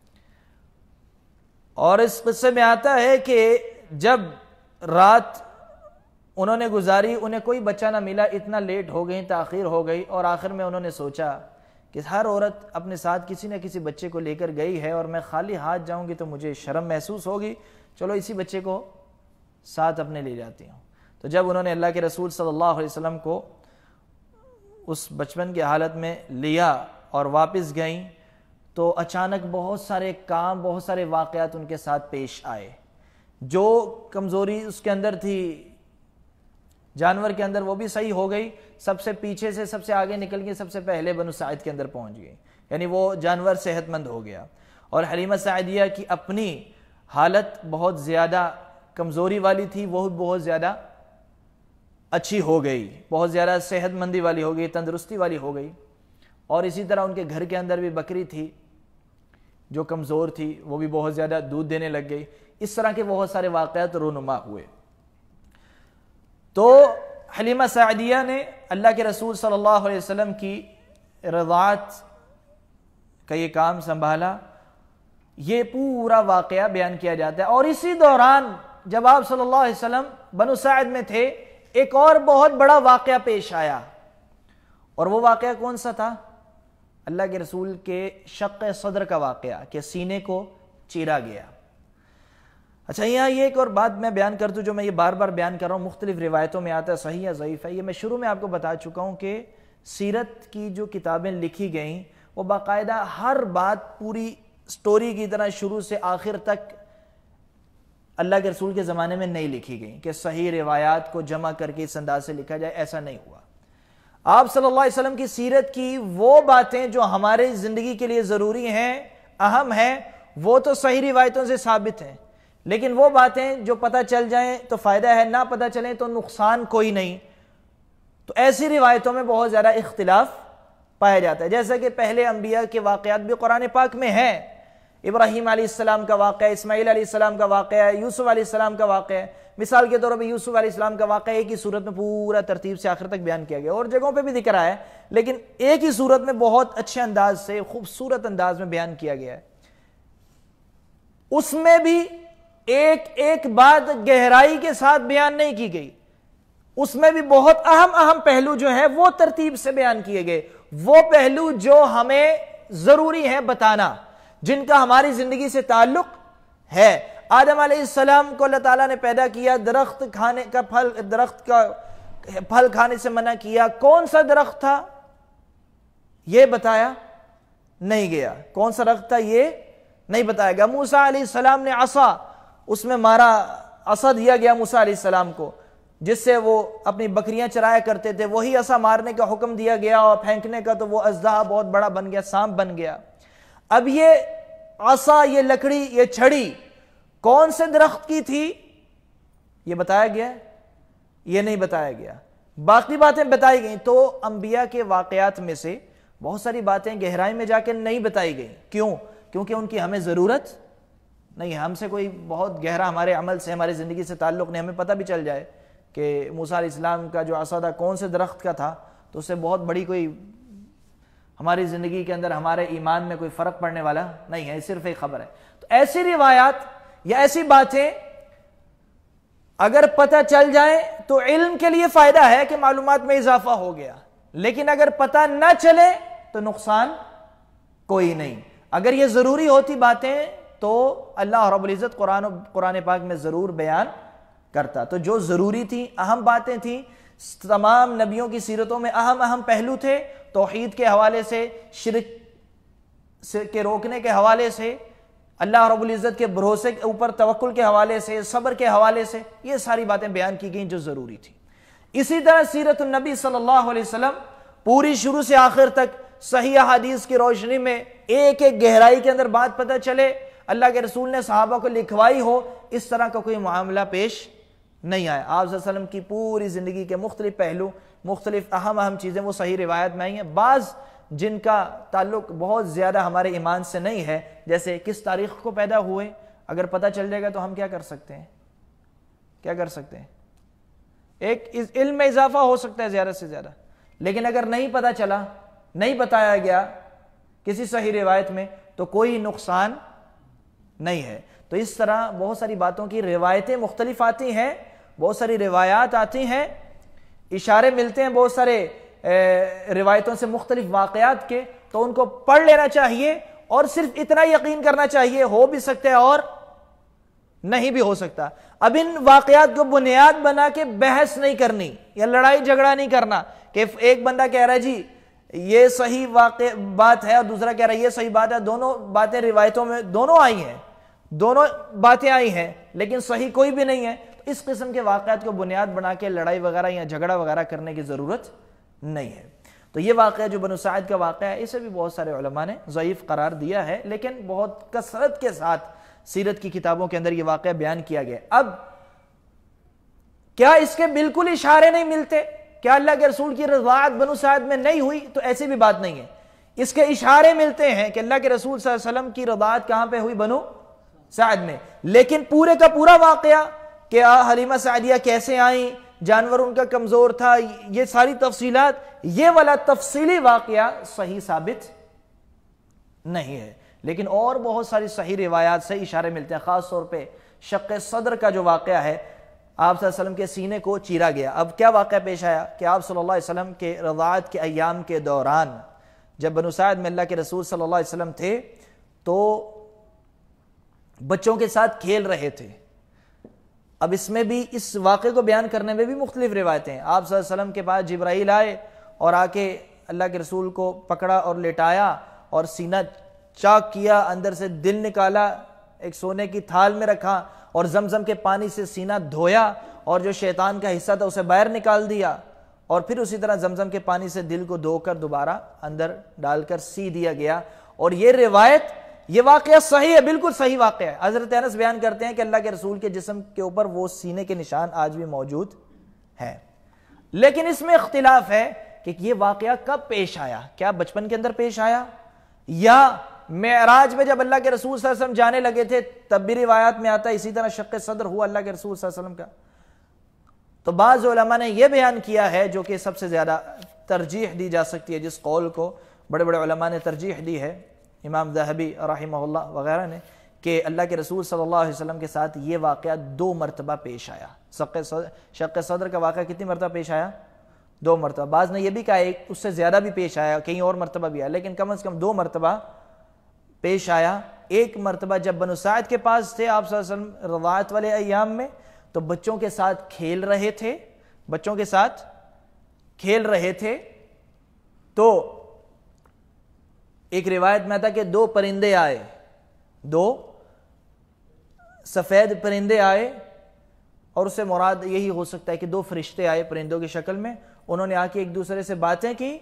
اور اس قصے میں آتا ہے کہ جب رات انہوں نے گزاری, انہیں کوئی بچہ نہ ملا, اتنا لیٹ ہو گئی, تاخیر ہو گئی, اور آخر میں انہوں نے سوچا کہ ہر عورت اپنے ساتھ کسی نہ کسی بچے کو لے کر گئی ہے اور میں خالی ہاتھ جاؤں گی تو مجھے شرم محسوس ہوگی, چلو اسی بچے کو ساتھ اپنے لے جاتی ہوں. تو جب انہوں نے اللہ کے رسول صلی اللہ علیہ وسلم کو اس بچپن کی حالت میں لیا اور واپس گئیں, تو اچانک بہت سارے کام, بہت سارے واقعات ان کے ساتھ پیش آئے. جو کمزوری اس کے اندر تھی جانور کے اندر وہ بھی صحیح ہو گئی, سب سے پیچھے سے سب سے آگے نکل کے سب سے پہلے بنو سعد کے اندر پہنچ گئی, یعنی وہ جانور صحت مند ہو گیا. اور حلیمہ سعدیہ کی اپنی حالت بہت زیادہ کمزوری والی تھی, وہ بہت زیادہ اچھی ہو گئی, بہت زیادہ صحت مندی والی ہو گئی, تندرستی والی ہو گئی. اور اسی طرح ان کے گھر کے اندر بھی بکری تھی جو کمزور تھی, وہ بھی بہت زیادہ دودھ دینے لگ گئی. اس طرح کے بہت سارے واقعات رونما ہوئے. تو حلیمہ سعدیہ نے اللہ کے رسول صلی اللہ علیہ وسلم کی رضاعت کا یہ کام سنبھالا. یہ پورا واقعہ بیان کیا جاتا ہے. اور اسی دوران جب آپ صلی اللہ علیہ وسلم بنو سعد میں تھے, ایک اور بہت بڑا واقعہ پیش آیا. اور وہ واقعہ کون سا تھا؟ اللہ کے رسول کے شق صدر کا واقعہ, کہ سینے کو چیرا گیا. اچھا, یہاں یہ ایک اور بات میں بیان کر دوں جو میں یہ بار بار بیان کر رہا ہوں, مختلف روایتوں میں آتا ہے صحیح یا ضعیف ہے. یہ میں شروع میں آپ کو بتا چکا ہوں کہ سیرت کی جو کتابیں لکھی گئیں وہ باقاعدہ ہر بات پوری سٹوری کی طرح شروع سے آخر تک اللہ کے رسول کے زمانے میں نہیں لکھی گئیں کہ صحیح روایات کو جمع کر کے اس انداز سے لکھا جائے, ایسا نہیں ہوا. آپ صلی اللہ علیہ وسلم کی سیرت کی وہ باتیں جو ہمارے زندگی کے لیے ضروری ہیں, اہم ہیں, وہ تو صحیح روایتوں سے ثابت ہیں. لیکن وہ باتیں جو پتہ چل جائیں تو فائدہ ہے, نہ پتہ چلیں تو نقصان کوئی نہیں. تو ایسی روایتوں میں بہت زیادہ اختلاف پایا جاتا ہے. جیسا کہ پہلے انبیاء کے واقعات بھی قرآن پاک میں ہیں. ابراہیم علیہ السلام کا واقعہ, اسماعیل علیہ السلام کا واقعہ, یوسف علیہ السلام کا واقعہ. مثال کے طور پر یوسف علیہ السلام کا واقعہ ایک ہی صورت میں پورا ترتیب سے آخر تک بیان کیا گیا, اور جگہوں پہ بھی ذکر آیا ہے, لیکن ایک ہی صورت میں بہت اچھے انداز سے, خوبصورت انداز میں بیان کیا گیا ہے. اس میں بھی ایک ایک بات گہرائی کے ساتھ بیان نہیں کی گئی, اس میں بھی بہت اہم پہلو جو ہے وہ ترتیب سے بیان کیے گئے. وہ پہلو جو ہمیں ضروری ہے بتانا, جن کا ہماری زندگی سے تعلق ہے. آدم علیہ السلام کو اللہ تعالیٰ نے پیدا کیا, درخت کا پھل کھانے سے منع کیا. کون سا درخت تھا یہ بتایا نہیں گیا, کون سا درخت تھا یہ نہیں بتایا گیا. موسیٰ علیہ السلام نے عصا, اس میں مارا, عصا دیا گیا موسیٰ علیہ السلام کو, جس سے وہ اپنی بکریاں چرایا کرتے تھے. وہی عصا مارنے کا حکم دیا گیا اور پھینکنے کا, تو وہ اژدہا بہت بڑا بن گیا, سانپ بن گیا. اب یہ عصا, یہ لکڑی, یہ چھڑی کون سے درخت کی تھی یہ بتایا گیا؟ یہ نہیں بتایا گیا. باقی باتیں بتائی گئیں. تو انبیاء کے واقعات میں سے بہت ساری باتیں گہرائی میں جا کے نہیں بتائی گئیں. کیوں؟ کیونکہ ان کی ہمیں ضرورت نہیں ہے. ہم سے کوئی بہت گہرا ہمارے عمل سے, ہماری زندگی سے تعلق نہیں. ہمیں پتہ بھی چل جائے کہ موسیٰ علیہ السلام کا جو عصا تھا کون سے درخت کا تھا, تو اس سے بہت بڑی کوئی ہماری زندگی کے اندر, ہمارے ایمان میں کوئی فرق پڑنے والا نہیں ہے, صرف ایک خبر ہے. تو ایسی روایات یا ایسی باتیں اگر پتہ چل جائے تو علم کے لیے فائدہ ہے کہ معلومات میں اضافہ ہو گیا، لیکن اگر پتہ نہ چلے تو نقصان کوئی نہیں۔ اگر یہ ضروری ہوتی باتیں تو اللہ رب العزت قرآن پاک میں ضرور بیان کرتا۔ تو جو ضروری تھی، اہم باتیں تھیں، تمام نبیوں کی سیرتوں میں اہم پہلو تھے، توحید کے حوالے سے، شرک کے روکنے کے حوالے سے، اللہ رب العزت کے بھروسے کے اوپر توکل کے حوالے سے، صبر کے حوالے سے، یہ ساری باتیں بیان کی گئیں جو ضروری تھی۔ اسی طرح سیرت النبی صلی اللہ علیہ وسلم پوری شروع سے آخر تک صحیح احادیث کی روشنی میں ایک ایک گہرائی کے اندر بات پتہ چلے، اللہ کے رسول نے صحابہ کو لکھوائی ہو، اس طرح کا کوئی معاملہ پیش نہیں آیا۔ آپ صلی اللہ علیہ وسلم کی پوری زندگی کے مختلف پہلو، مختلف اہم چیزیں وہ صحیح روایت میں آئی ہیں، بعض جن کا تعلق بہت زیادہ ہمارے ایمان سے نہیں ہے، جیسے کس تاریخ کو پیدا ہوئے، اگر پتہ چل جائے گا تو ہم کیا کر سکتے ہیں؟ کیا کر سکتے ہیں؟ ایک علم میں اضافہ ہو سکتا ہے زیادہ سے زیادہ، لیکن اگر نہیں پتہ چلا، نہیں بتایا گیا کسی صحیح روایت میں تو کوئی نقصان نہیں ہے۔ تو اس طرح بہت ساری باتوں کی روایتیں مختلف آتی ہیں، بہت ساری روایات آتی ہیں، اشارے ملتے ہیں بہت سارے روایتوں سے مختلف واقعات کے، تو ان کو پڑھ لینا چاہیے اور صرف اتنا یقین کرنا چاہیے، ہو بھی سکتا ہے اور نہیں بھی ہو سکتا۔ اب ان واقعات کو بنیاد بنا کے بحث نہیں کرنی یا لڑائی جھگڑا نہیں کرنا کہ ایک بندہ کہہ رہا ہے جی یہ صحیح بات ہے اور دوسرا کہہ رہا ہے یہ صحیح بات ہے، دونوں باتیں روایتوں میں دونوں آئی ہیں، دونوں باتیں آئی ہیں لیکن صحیح کوئی بھی نہیں ہے۔ تو اس قسم کے واقعات کو بنیاد بنا کے لڑائی وغیرہ یا جھگڑا وغیرہ کرنے کی ضرورت نہیں ہے۔ تو یہ واقعہ جو بنو سعد کا واقعہ ہے، اسے بھی بہت سارے علماء نے ضعیف قرار دیا ہے، لیکن بہت کثرت کے ساتھ سیرت کی کتابوں کے اندر یہ واقعہ بیان کیا گیا۔ اب کیا اس کے بالکل اشارے نہیں ملتے؟ کیا اللہ کے رسول کی رضاعت بنو سعد میں نہیں ہوئی؟ تو ایسی بھی بات نہیں ہے، اس کے اشارے ملتے ہیں کہ اللہ کے رسول صلی اللہ علیہ وسلم کی رضاعت کہاں پہ ہوئی؟ بنو سعد میں۔ لیکن پورے کا پورا واقعہ کہ حلیمہ سعدیہ کیسے آئیں، جانور ان کا کمزور تھا، یہ ساری تفصیلات، یہ والا تفصیلی واقعہ صحیح ثابت نہیں ہے، لیکن اور بہت ساری صحیح روایات سے اشارے ملتے ہیں۔ خاص طور پہ شق صدر کا جو واقعہ ہے، آپ صلی اللہ علیہ وسلم کے سینے کو چیرا گیا۔ اب کیا واقعہ پیش آیا کہ آپ صلی اللہ علیہ وسلم کے رضاعت کے ایام کے دوران جب بنو سعد میں اللہ کے رسول صلی اللہ علیہ وسلم تھے تو بچوں کے ساتھ کھیل رہے تھے۔ اب اس میں بھی، اس واقعے کو بیان کرنے میں بھی مختلف روایتیں ہیں۔ آپ صلی اللہ علیہ وسلم کے پاس جبرائیل آئے اور آ کے اللہ کے رسول کو پکڑا اور لٹایا اور سینہ چاک کیا، اندر سے دل نکالا، ایک سونے کی تھال میں رکھا اور زمزم کے پانی سے سینہ دھویا اور جو شیطان کا حصہ تھا اسے باہر نکال دیا، اور پھر اسی طرح زمزم کے پانی سے دل کو دھو کر دوبارہ اندر ڈال کر سی دیا گیا۔ اور یہ روایت، یہ واقعہ صحیح ہے، بالکل صحیح واقعہ ہے۔ حضرت انس بیان کرتے ہیں کہ اللہ کے رسول کے جسم کے اوپر وہ سینے کے نشان آج بھی موجود ہیں، لیکن اس میں اختلاف ہے کہ یہ واقعہ کب پیش آیا؟ کیا بچپن کے اندر پیش آیا یا معراج میں جب اللہ کے رسول صلی اللہ علیہ وسلم جانے لگے تھے تب بھی روایات میں آتا ہے اسی طرح شق صدر ہوا اللہ کے رسول صلی اللہ علیہ وسلم کا؟ تو بعض علماء نے یہ بیان کیا ہے، جو کہ سب سے زیادہ ترجیح دی جا سکتی ہے، جس قول کو بڑے بڑے علماء نے ترجیح دی ہے، امام ذہبی رحمہ اللہ وغیرہ نے، کہ اللہ کے رسول صلی اللہ علیہ وسلم کے ساتھ یہ واقعہ 2 مرتبہ پیش آیا۔ شق صدر کا واقعہ کتنی مرتبہ پیش آیا؟ 2 مرتبہ۔ بعض نے یہ بھی کہا اس سے زیادہ بھی پیش آیا، کہیں اور مرتبہ بھی آیا، لیکن کم از کم 2 مرتبہ پیش آیا۔ ایک مرتبہ جب بنو سعد کے پاس تھے آپ صلی اللہ علیہ وسلم رضاعت والے ایام میں، تو بچوں کے ساتھ کھیل رہے تھے، تو ایک روایت میں تھا کہ 2 پرندے آئے، 2 سفید پرندے آئے، اور اس سے مراد یہی ہو سکتا ہے کہ 2 فرشتے آئے پرندوں کی شکل میں، انہوں نے آ کے ایک دوسرے سے باتیں کی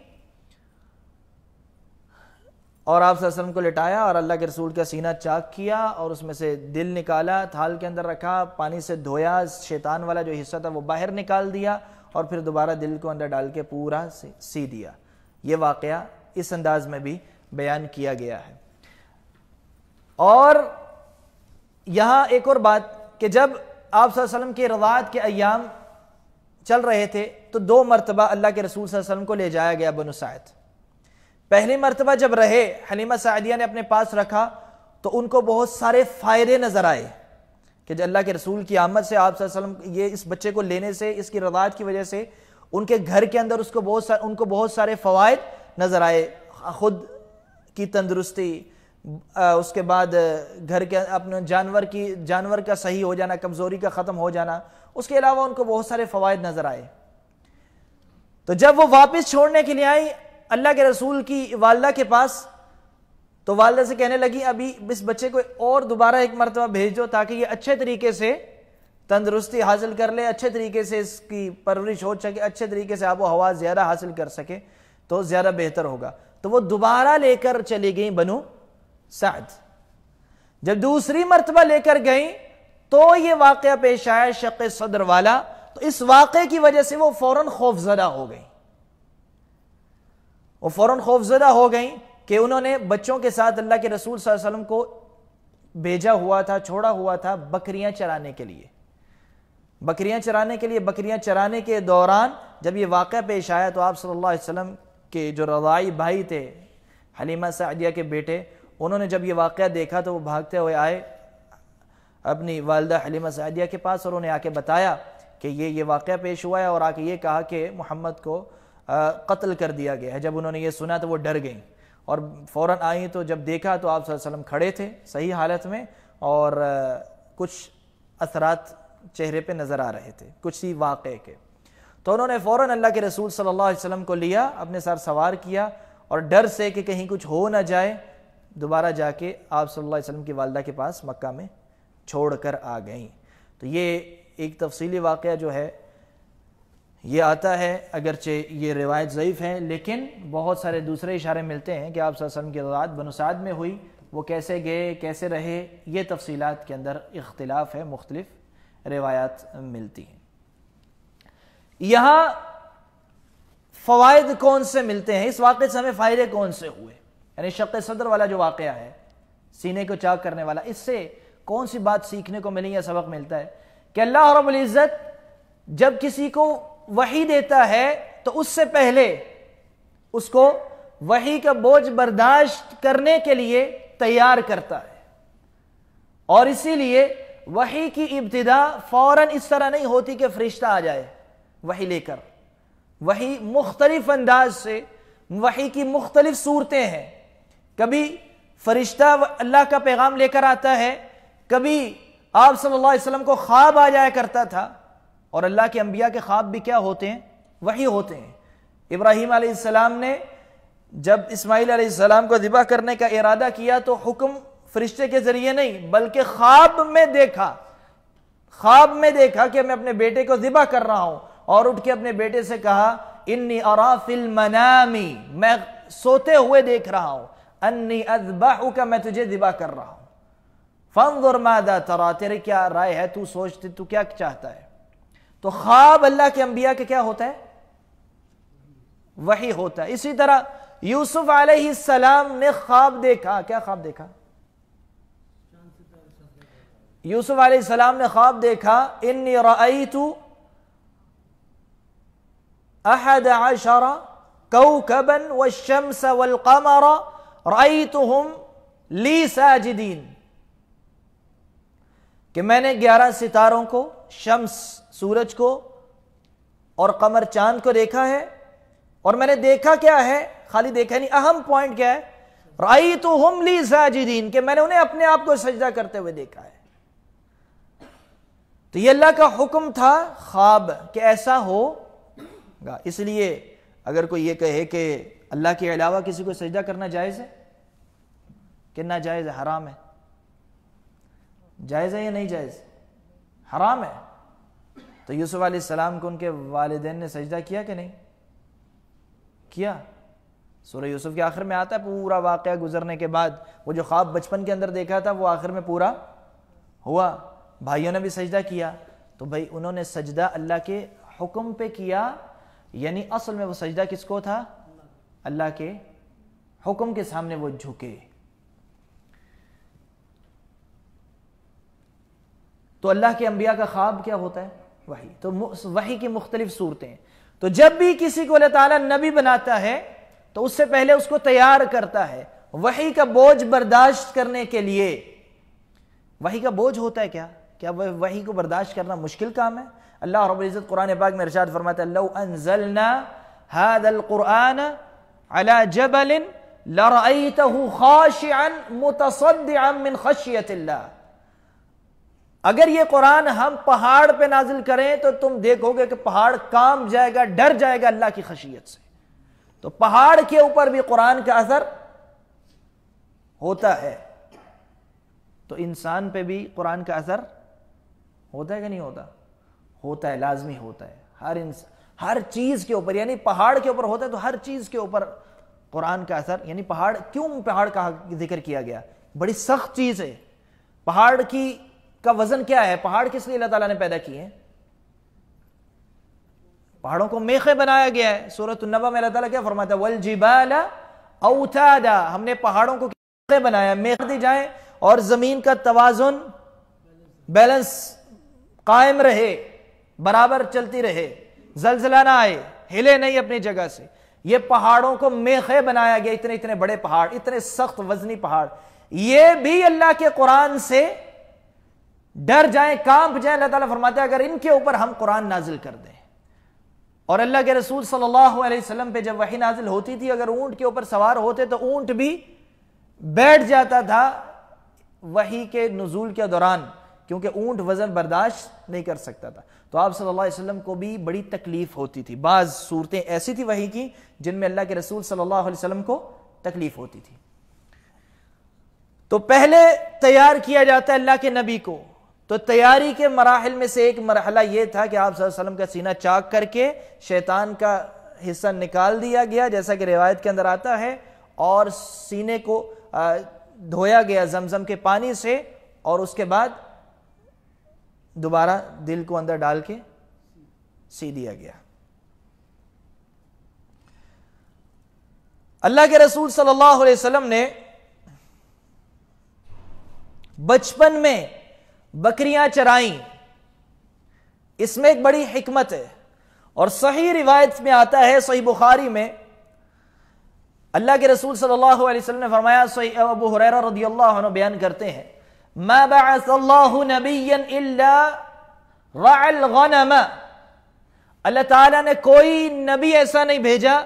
اور آپ صلی اللہ علیہ وسلم کو لٹایا اور اللہ کے رسول کا سینہ چاک کیا اور اس میں سے دل نکالا، تھال کے اندر رکھا، پانی سے دھویا، شیطان والا جو حصہ تھا وہ باہر نکال دیا اور پھر دوبارہ دل کو اندر ڈال کے پورا سی دیا۔ یہ واقعہ اس انداز میں بھی بیان کیا گیا ہے۔ اور یہاں ایک اور بات کہ جب آپ صلی اللہ علیہ وسلم کے رضاعت کے ایام چل رہے تھے تو 2 مرتبہ اللہ کے رسول صلی اللہ علیہ وسلم کو لے جایا گیا بنو سعد۔ پہلی مرتبہ جب رہے، حلیمہ سعدیہ نے اپنے پاس رکھا تو ان کو بہت سارے فائدے نظر آئے، کہ اللہ کے رسول کی آمد سے آپ صلی اللہ علیہ وسلم یہ اس بچے کو لینے سے، اس کی رضاعت کی وجہ سے ان کے گھر کے اندر ان کو بہت سارے فوائد نظر آئے، خود کی تندرستی، اس کے بعد گھر کے اپنے جانور کا صحیح ہو جانا، کمزوری کا ختم ہو جانا، اس کے علاوہ ان کو بہت سارے فوائد نظر آئے۔ تو جب وہ واپس چھوڑنے کے لیے آئی اللہ کے رسول کی والدہ کے پاس، تو والدہ سے کہنے لگی ابھی اس بچے کو اور دوبارہ ایک مرتبہ بھیج دو تاکہ یہ اچھے طریقے سے تندرستی حاصل کر لے، اچھے طریقے سے اس کی پرورش ہو سکے، اچھے طریقے سے آب و ہوا زیادہ حاصل کر سکے تو زیادہ بہتر ہوگا۔ تو وہ دوبارہ لے کر چلی گئیں بنو سعد۔ جب دوسری مرتبہ لے کر گئیں تو یہ واقعہ پیش آیا شق صدر والا، تو اس واقعے کی وجہ سے وہ فوراً خوفزدہ ہو گئیں، وہ فوراً خوفزدہ ہو گئیں کہ انہوں نے بچوں کے ساتھ اللہ کے رسول صلی اللہ علیہ وسلم کو بھیجا ہوا تھا، چھوڑا ہوا تھا بکریاں چرانے کے لیے، بکریاں چرانے کے دوران جب یہ واقعہ پیش آیا تو آپ صلی اللہ علیہ وسلم کے جو رضاعی بھائی تھے حلیمہ سعدیہ کے بیٹے، انہوں نے جب یہ واقعہ دیکھا تو وہ بھاگتے ہوئے آئے اپنی والدہ حلیمہ سعدیہ کے پاس اور انہیں آ کے بتایا کہ یہ واقعہ پیش ہوا ہے، اور آ کے یہ کہا کہ محمد کو قتل کر دیا گیا ہے۔ جب انہوں نے یہ سنا تو وہ ڈر گئیں اور فوراً آئیں، تو جب دیکھا تو آپ صلی اللہ علیہ وسلم کھڑے تھے صحیح حالت میں، اور کچھ اثرات چہرے پہ نظر آ رہے تھے کچھ ہی واقعے کے۔ تو انہوں نے فوراً اللہ کے رسول صلی اللہ علیہ وسلم کو لیا، اپنے ساتھ سوار کیا، اور ڈر سے کہ کہیں کچھ ہو نہ جائے دوبارہ جا کے آپ صلی اللہ علیہ وسلم کی والدہ کے پاس مکہ میں چھوڑ کر آ گئیں۔ تو یہ ایک تفصیلی واقعہ جو ہے یہ آتا ہے، اگرچہ یہ روایت ضعیف ہے لیکن بہت سارے دوسرے اشارے ملتے ہیں کہ آپ صلی اللہ علیہ وسلم کی رضاعت بنو سعد میں ہوئی، وہ کیسے گئے کیسے رہے، یہ تفصیلات کے اندر اختلاف ہے، مختلف روایات ملتی ہیں۔ یہاں فوائد کون سے ملتے ہیں، اس واقعے سے ہمیں فائدے کون سے ہوئے، یعنی شق صدر والا جو واقعہ ہے، سینے کو چاک کرنے والا، اس سے کون سی بات سیکھنے کو ملی یا سبق ملتا ہے کہ اللہ رب العزت جب کسی کو وحی دیتا ہے تو اس سے پہلے اس کو وحی کا بوجھ برداشت کرنے کے لیے تیار کرتا ہے، اور اسی لیے وحی کی ابتدا فوراً اس طرح نہیں ہوتی کہ فرشتہ آ جائے وحی لے کر۔ وحی مختلف انداز سے، وحی کی مختلف صورتیں ہیں، کبھی فرشتہ اللہ کا پیغام لے کر آتا ہے، کبھی آپ صلی اللہ علیہ وسلم کو خواب آ جایا کرتا تھا، اور اللہ کے انبیاء کے خواب بھی کیا ہوتے ہیں، وحی ہوتے ہیں۔ ابراہیم علیہ السلام نے جب اسماعیل علیہ السلام کو ذبح کرنے کا ارادہ کیا تو حکم فرشتے کے ذریعے نہیں بلکہ خواب میں دیکھا کہ میں اپنے بیٹے کو ذبح کر رہا ہوں، اور اٹھ کے اپنے بیٹے سے کہا انی ارا فی المنام، میں سوتے ہوئے دیکھ رہا ہوں، انی اذبحک، میں تجھے ذبح کر رہا ہوں، فانظر ماذا ترى، تیرے کیا رائے ہے، تو سوچتے تو کیا چاہتا ہے۔ تو خواب اللہ کے انبیاء کے کیا ہوتا ہے، وحی ہوتا ہے۔ اسی طرح یوسف علیہ السلام نے خواب دیکھا، کیا خواب دیکھا، یوسف علیہ السلام نے خواب دیکھا انی رأیت 11 کوكبا والشمس والقمر رأیتهم لی ساجدین، کہ میں نے 11 ستاروں کو، شمس سورج کو اور قمر چاند کو دیکھا ہے، اور میں نے دیکھا کیا ہے، خالی دیکھا نہیں، اہم پوائنٹ کیا ہے، رأیتهم لی ساجدین، کہ میں نے انہیں اپنے آپ کو سجدہ کرتے ہوئے دیکھا ہے۔ تو یہ اللہ کا حکم تھا خواب کہ ایسا ہوگا۔ اس لیے اگر کوئی یہ کہے کہ اللہ کے علاوہ کسی کو سجدہ کرنا جائز ہے کہ ناجائز ہے، حرام ہے، جائز ہے یا نہیں جائز، حرام ہے۔ تو یوسف علیہ السلام کو ان کے والدین نے سجدہ کیا کہ نہیں کیا؟ سورہ یوسف کے آخر میں آتا ہے، پورا واقعہ گزرنے کے بعد وہ جو خواب بچپن کے اندر دیکھا تھا وہ آخر میں پورا ہوا، بھائیوں نے بھی سجدہ کیا۔ تو بھائی انہوں نے سجدہ اللہ کے حکم پہ کیا، یعنی اصل میں وہ سجدہ کس کو تھا، اللہ کے حکم کے سامنے وہ جھکے۔ تو اللہ کے انبیاء کا خواب کیا ہوتا ہے، وحی۔ تو وحی کی مختلف صورتیں، تو جب بھی کسی کو اللہ تعالیٰ نبی بناتا ہے تو اس سے پہلے اس کو تیار کرتا ہے وحی کا بوجھ برداشت کرنے کے لیے۔ وحی کا بوجھ ہوتا ہے کیا، کیا وحی کو برداشت کرنا مشکل کام ہے؟ اللہ رب العزت قرآن پاک میں ارشاد فرماتا ہے لو انزلنا هذا القرآن على جبل لرأيته خاشعا متصدعا من خشية اللہ، اگر یہ قرآن ہم پہاڑ پہ نازل کریں تو تم دیکھو گے کہ پہاڑ کانپ جائے گا، ڈر جائے گا اللہ کی خشیت سے۔ تو پہاڑ کے اوپر بھی قرآن کا اثر ہوتا ہے، تو انسان پہ بھی قرآن کا اثر ہوتا ہے کہ نہیں ہوتا؟ ہوتا ہے، لازمی ہوتا ہے۔ ہر چیز کے اوپر، یعنی پہاڑ کے اوپر ہوتا ہے تو ہر چیز کے اوپر قرآن کا اثر، یعنی پہاڑ کیوں پہاڑ کا ذکر کیا گیا؟ بڑی سخت چیز ہے۔ پہاڑ کا وزن کیا ہے؟ پہاڑ کس لیے اللہ تعالیٰ نے پیدا کیے ہیں؟ پہاڑوں کو میخیں بنایا گیا ہے۔ سورۃ النبأ میں اللہ تعالیٰ کیا فرماتا ہے والجبال اوتادا، ہم نے پہاڑوں کو میخیں بنایا، میخ دی جائیں اور زمین کا توازن، بیلنس قائم رہے، برابر چلتی رہے، زلزلہ نہ آئے، ہلے نہیں اپنی جگہ سے۔ یہ پہاڑوں کو میخیں بنایا گیا، اتنے اتنے بڑے پہاڑ، اتنے سخت وزنی پہاڑ، یہ بھی اللہ کے قرآن سے ڈر جائیں، کانپ جائیں۔ اللہ تعالیٰ فرماتا ہے اگر ان کے اوپر ہم قرآن نازل کر دیں، اور اللہ کے رسول صلی اللہ علیہ وسلم پہ جب وحی نازل ہوتی تھی، اگر اونٹ کے اوپر سوار ہوتے تو اونٹ بھی بیٹھ جاتا تھا وحی کے نزول کے دوران، کیونکہ اونٹ وزن برداشت نہیں کر سکتا تھا۔ تو آپ صلی اللہ علیہ وسلم کو بھی بڑی تکلیف ہوتی تھی۔ بعض صورتیں ایسی تھی وحی کی جن میں اللہ کے رسول صلی اللہ علیہ وسلم کو تکلیف ہوتی تھی۔ تو پہلے تیار کیا جاتا ہے اللہ کے نبی کو، تو تیاری کے مراحل میں سے ایک مرحلہ یہ تھا کہ آپ صلی اللہ علیہ وسلم کا سینہ چاک کر کے شیطان کا حصہ نکال دیا گیا، جیسا کہ روایت کے اندر آتا ہے، اور سینے کو دھویا گیا زمزم کے پانی سے، اور اس کے بعد دوبارہ دل کو اندر ڈال کے سی دیا گیا۔ اللہ کے رسول صلی اللہ علیہ وسلم نے بچپن میں بکریاں چرائیں، اس میں ایک بڑی حکمت ہے، اور صحیح روایت میں آتا ہے، صحیح بخاری میں اللہ کے رسول صلی اللہ علیہ وسلم نے فرمایا، صحیح ابو ہریرہ رضی اللہ عنہ بیان کرتے ہیں، ما بعث اللہ نبیا الا رعى الغنم، اللہ تعالیٰ نے کوئی نبی ایسا نہیں بھیجا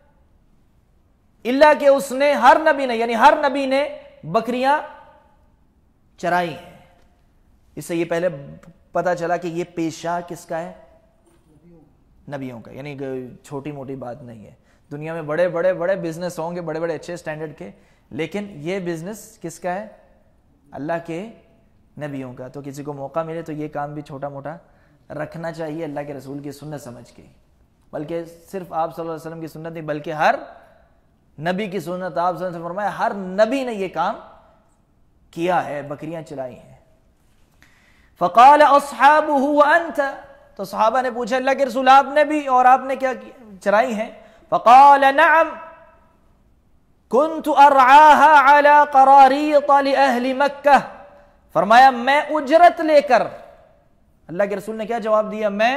الا کہ اس نے، ہر نبی نے، یعنی ہر نبی نے بکریاں چرائی ہیں۔ اس سے یہ پہلے پتا چلا کہ یہ پیشہ کس کا ہے؟ نبیوں کا، یعنی چھوٹی موٹی بات نہیں ہے۔ دنیا میں بڑے بڑے بڑے بزنس ہوں گے، بڑے بڑے اچھے سٹینڈرڈ کے، لیکن یہ بزنس کس کا ہے؟ اللہ کے نبیوں کا۔ تو کسی کو موقع ملے تو یہ کام بھی چھوٹا موٹا رکھنا چاہیے، اللہ کے رسول کی سنت سمجھ کے، بلکہ صرف آپ صلی اللہ علیہ وسلم کی سنت نہیں بلکہ ہر نبی کی سنت۔ آپ صلی اللہ علیہ وسلم نے فرمایا ہر نبی نے یہ کام کیا ہے، بکریاں چلائی ہیں۔ فقال اصحابہ وانت، تو صحابہ نے پوچھا اللہ کے رسول آپ نے بھی اور آپ نے کیا چرائی ہیں؟ فقال نعم كنت ارعاها على قراريط لأهل مکہ، فرمایا میں اجرت لے کر، اللہ کے رسول نے کیا جواب دیا؟ میں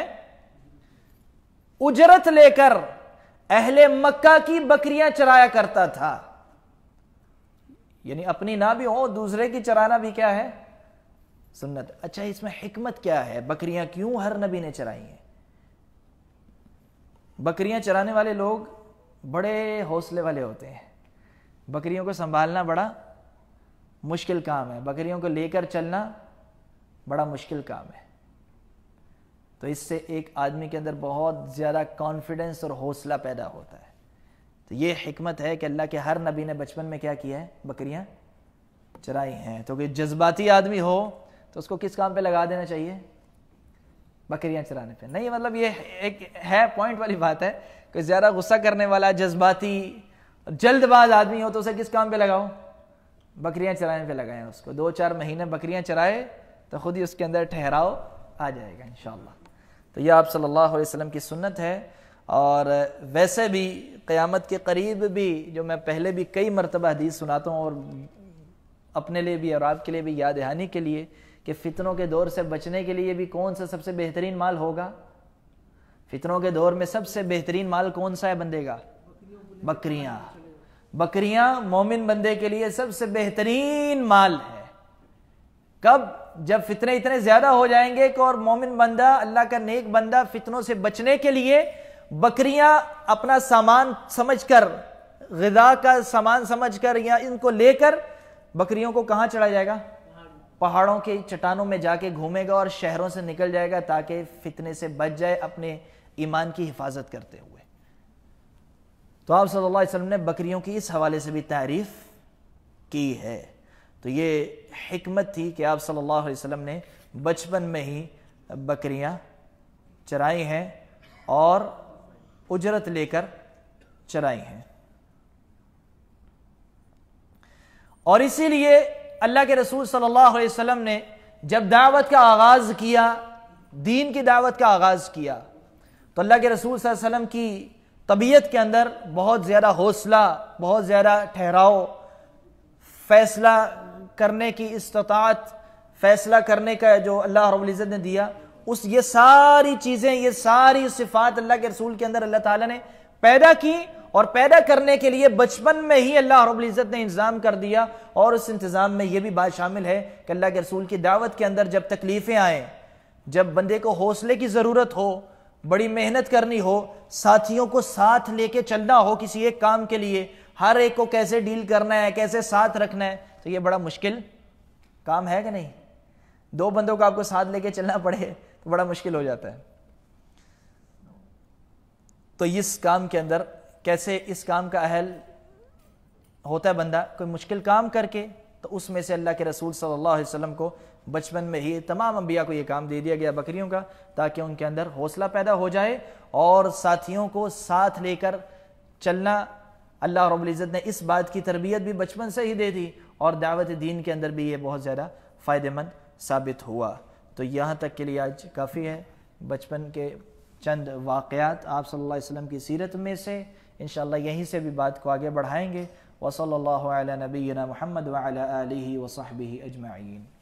اجرت لے کر اہل مکہ کی بکریاں چرایا کرتا تھا، یعنی اپنی نہ بھی ہو، دوسرے کی چرانا بھی کیا ہے؟ سنت۔ اچھا اس میں حکمت کیا ہے؟ بکریاں کیوں ہر نبی نے چرائی ہیں؟ بکریاں چرانے والے لوگ بڑے حوصلے والے ہوتے ہیں، بکریوں کو سنبھالنا بڑا مشکل کام ہے، بکریوں کو لے کر چلنا بڑا مشکل کام ہے۔ تو اس سے ایک آدمی کے اندر بہت زیادہ کانفیڈنس اور حوصلہ پیدا ہوتا ہے۔ تو یہ حکمت ہے کہ اللہ کے ہر نبی نے بچپن میں کیا کیا ہے؟ بکریاں چرائی ہیں۔ تو کہ جذباتی آدمی ہو تو اس کو کس کام پہ لگا دینا چاہیے؟ بکریاں چرانے پہ نہیں، مطلب یہ ایک ہے پوائنٹ والی بات ہے کہ زیادہ غصہ کرنے والا، جذباتی، جلد باز آدمی ہو تو اسے کس کام پہ لگاؤ؟ بکریاں چرانے پہ لگائیں اس کو۔ 2-4 مہینے بکریاں چرائے تو خود ہی اس کے اندر ٹھہراؤ آ جائے گا انشاءاللہ۔ تو یہ آپ صلی اللہ علیہ وسلم کی سنت ہے۔ اور ویسے بھی قیامت کے قریب بھی، جو میں پہلے بھی کئی مرتبہ حدیث سناتا ہوں اور اپنے لیے بھی اور آپ کے لیے بھی یاد دہانی کے لیے، کہ فتنوں کے دور سے بچنے کے لیے بھی کون سا سب سے بہترین مال ہوگا؟ فتنوں کے دور میں سب سے بہترین مال کون سا ہے بندے کا؟ بکریاں۔ بکریاں مومن بندے کے لیے سب سے بہترین مال ہے۔ کب؟ جب فتنے اتنے زیادہ ہو جائیں گے کہ اور مومن بندہ، اللہ کا نیک بندہ فتنوں سے بچنے کے لیے بکریاں اپنا سامان سمجھ کر، غذا کا سامان سمجھ کر یا ان کو لے کر بکریوں کو کہاں چڑھا جائے گا؟ پہاڑوں کے چٹانوں میں جا کے گھومے گا اور شہروں سے نکل جائے گا تاکہ فتنے سے بچ جائے اپنے ایمان کی حفاظت کرتے ہوئے۔ تو آپ صلی اللہ علیہ وسلم نے بکریوں کی اس حوالے سے بھی تعریف کی ہے۔ تو یہ حکمت تھی کہ آپ صلی اللہ علیہ وسلم نے بچپن میں ہی بکریاں چرائی ہیں اور اجرت لے کر چرائی ہیں۔ اور اسی لیے اللہ کے رسول صلی اللہ علیہ وسلم نے جب دعوت کا آغاز کیا، دین کی دعوت کا آغاز کیا، تو اللہ کے رسول صلی اللہ علیہ وسلم کی طبیعت کے اندر بہت زیادہ حوصلہ، بہت زیادہ ٹھہراؤ، فیصلہ کرنے کی استطاعت، فیصلہ کرنے کا جو اللہ رب العزت نے دیا، یہ ساری چیزیں، یہ ساری صفات اللہ کے رسول کے اندر اللہ تعالیٰ نے پیدا کی، اور پیدا کرنے کے لیے بچپن میں ہی اللہ رب العزت نے انتظام کر دیا۔ اور اس انتظام میں یہ بھی بات شامل ہے کہ اللہ کے رسول کی دعوت کے اندر جب تکلیفیں آئیں، جب بندے کو حوصلے کی ضرورت ہو، بڑی محنت کرنی ہو، ساتھیوں کو ساتھ لے کے چلنا ہو کسی ایک کام کے لیے، ہر ایک کو کیسے ڈیل کرنا ہے، کیسے ساتھ رکھنا ہے، تو یہ بڑا مشکل کام ہے کہ نہیں؟ دو بندوں کو آپ کو ساتھ لے کے چلنا پڑے تو بڑا مشکل ہو جاتا ہے۔ تو اس کام کے اندر کیسے اس کام کا اہل ہوتا ہے بندہ؟ کوئی مشکل کام کر کے، تو اس میں سے اللہ کے رسول صلی اللہ علیہ وسلم کو بچپن میں ہی تمام انبیاء کو یہ کام دے دیا گیا بکریوں کا، تاکہ ان کے اندر حوصلہ پیدا ہو جائے اور ساتھیوں کو ساتھ لے کر چلنا۔ اللہ رب العزت نے اس بات کی تربیت بھی بچپن سے ہی دے دی، اور دعوت دین کے اندر بھی یہ بہت زیادہ فائدہ مند ثابت ہوا۔ تو یہاں تک کے لیے آج کافی ہے، بچپن کے چند واقعات آپ صلی اللہ علیہ وسلم کی سیرت میں سے، انشاءاللہ یہیں سے بھی بات کو آگے بڑھائیں گے۔ وصلی اللہ علی نبینا محمد وعلی آلہ وصحبہ اجمعین۔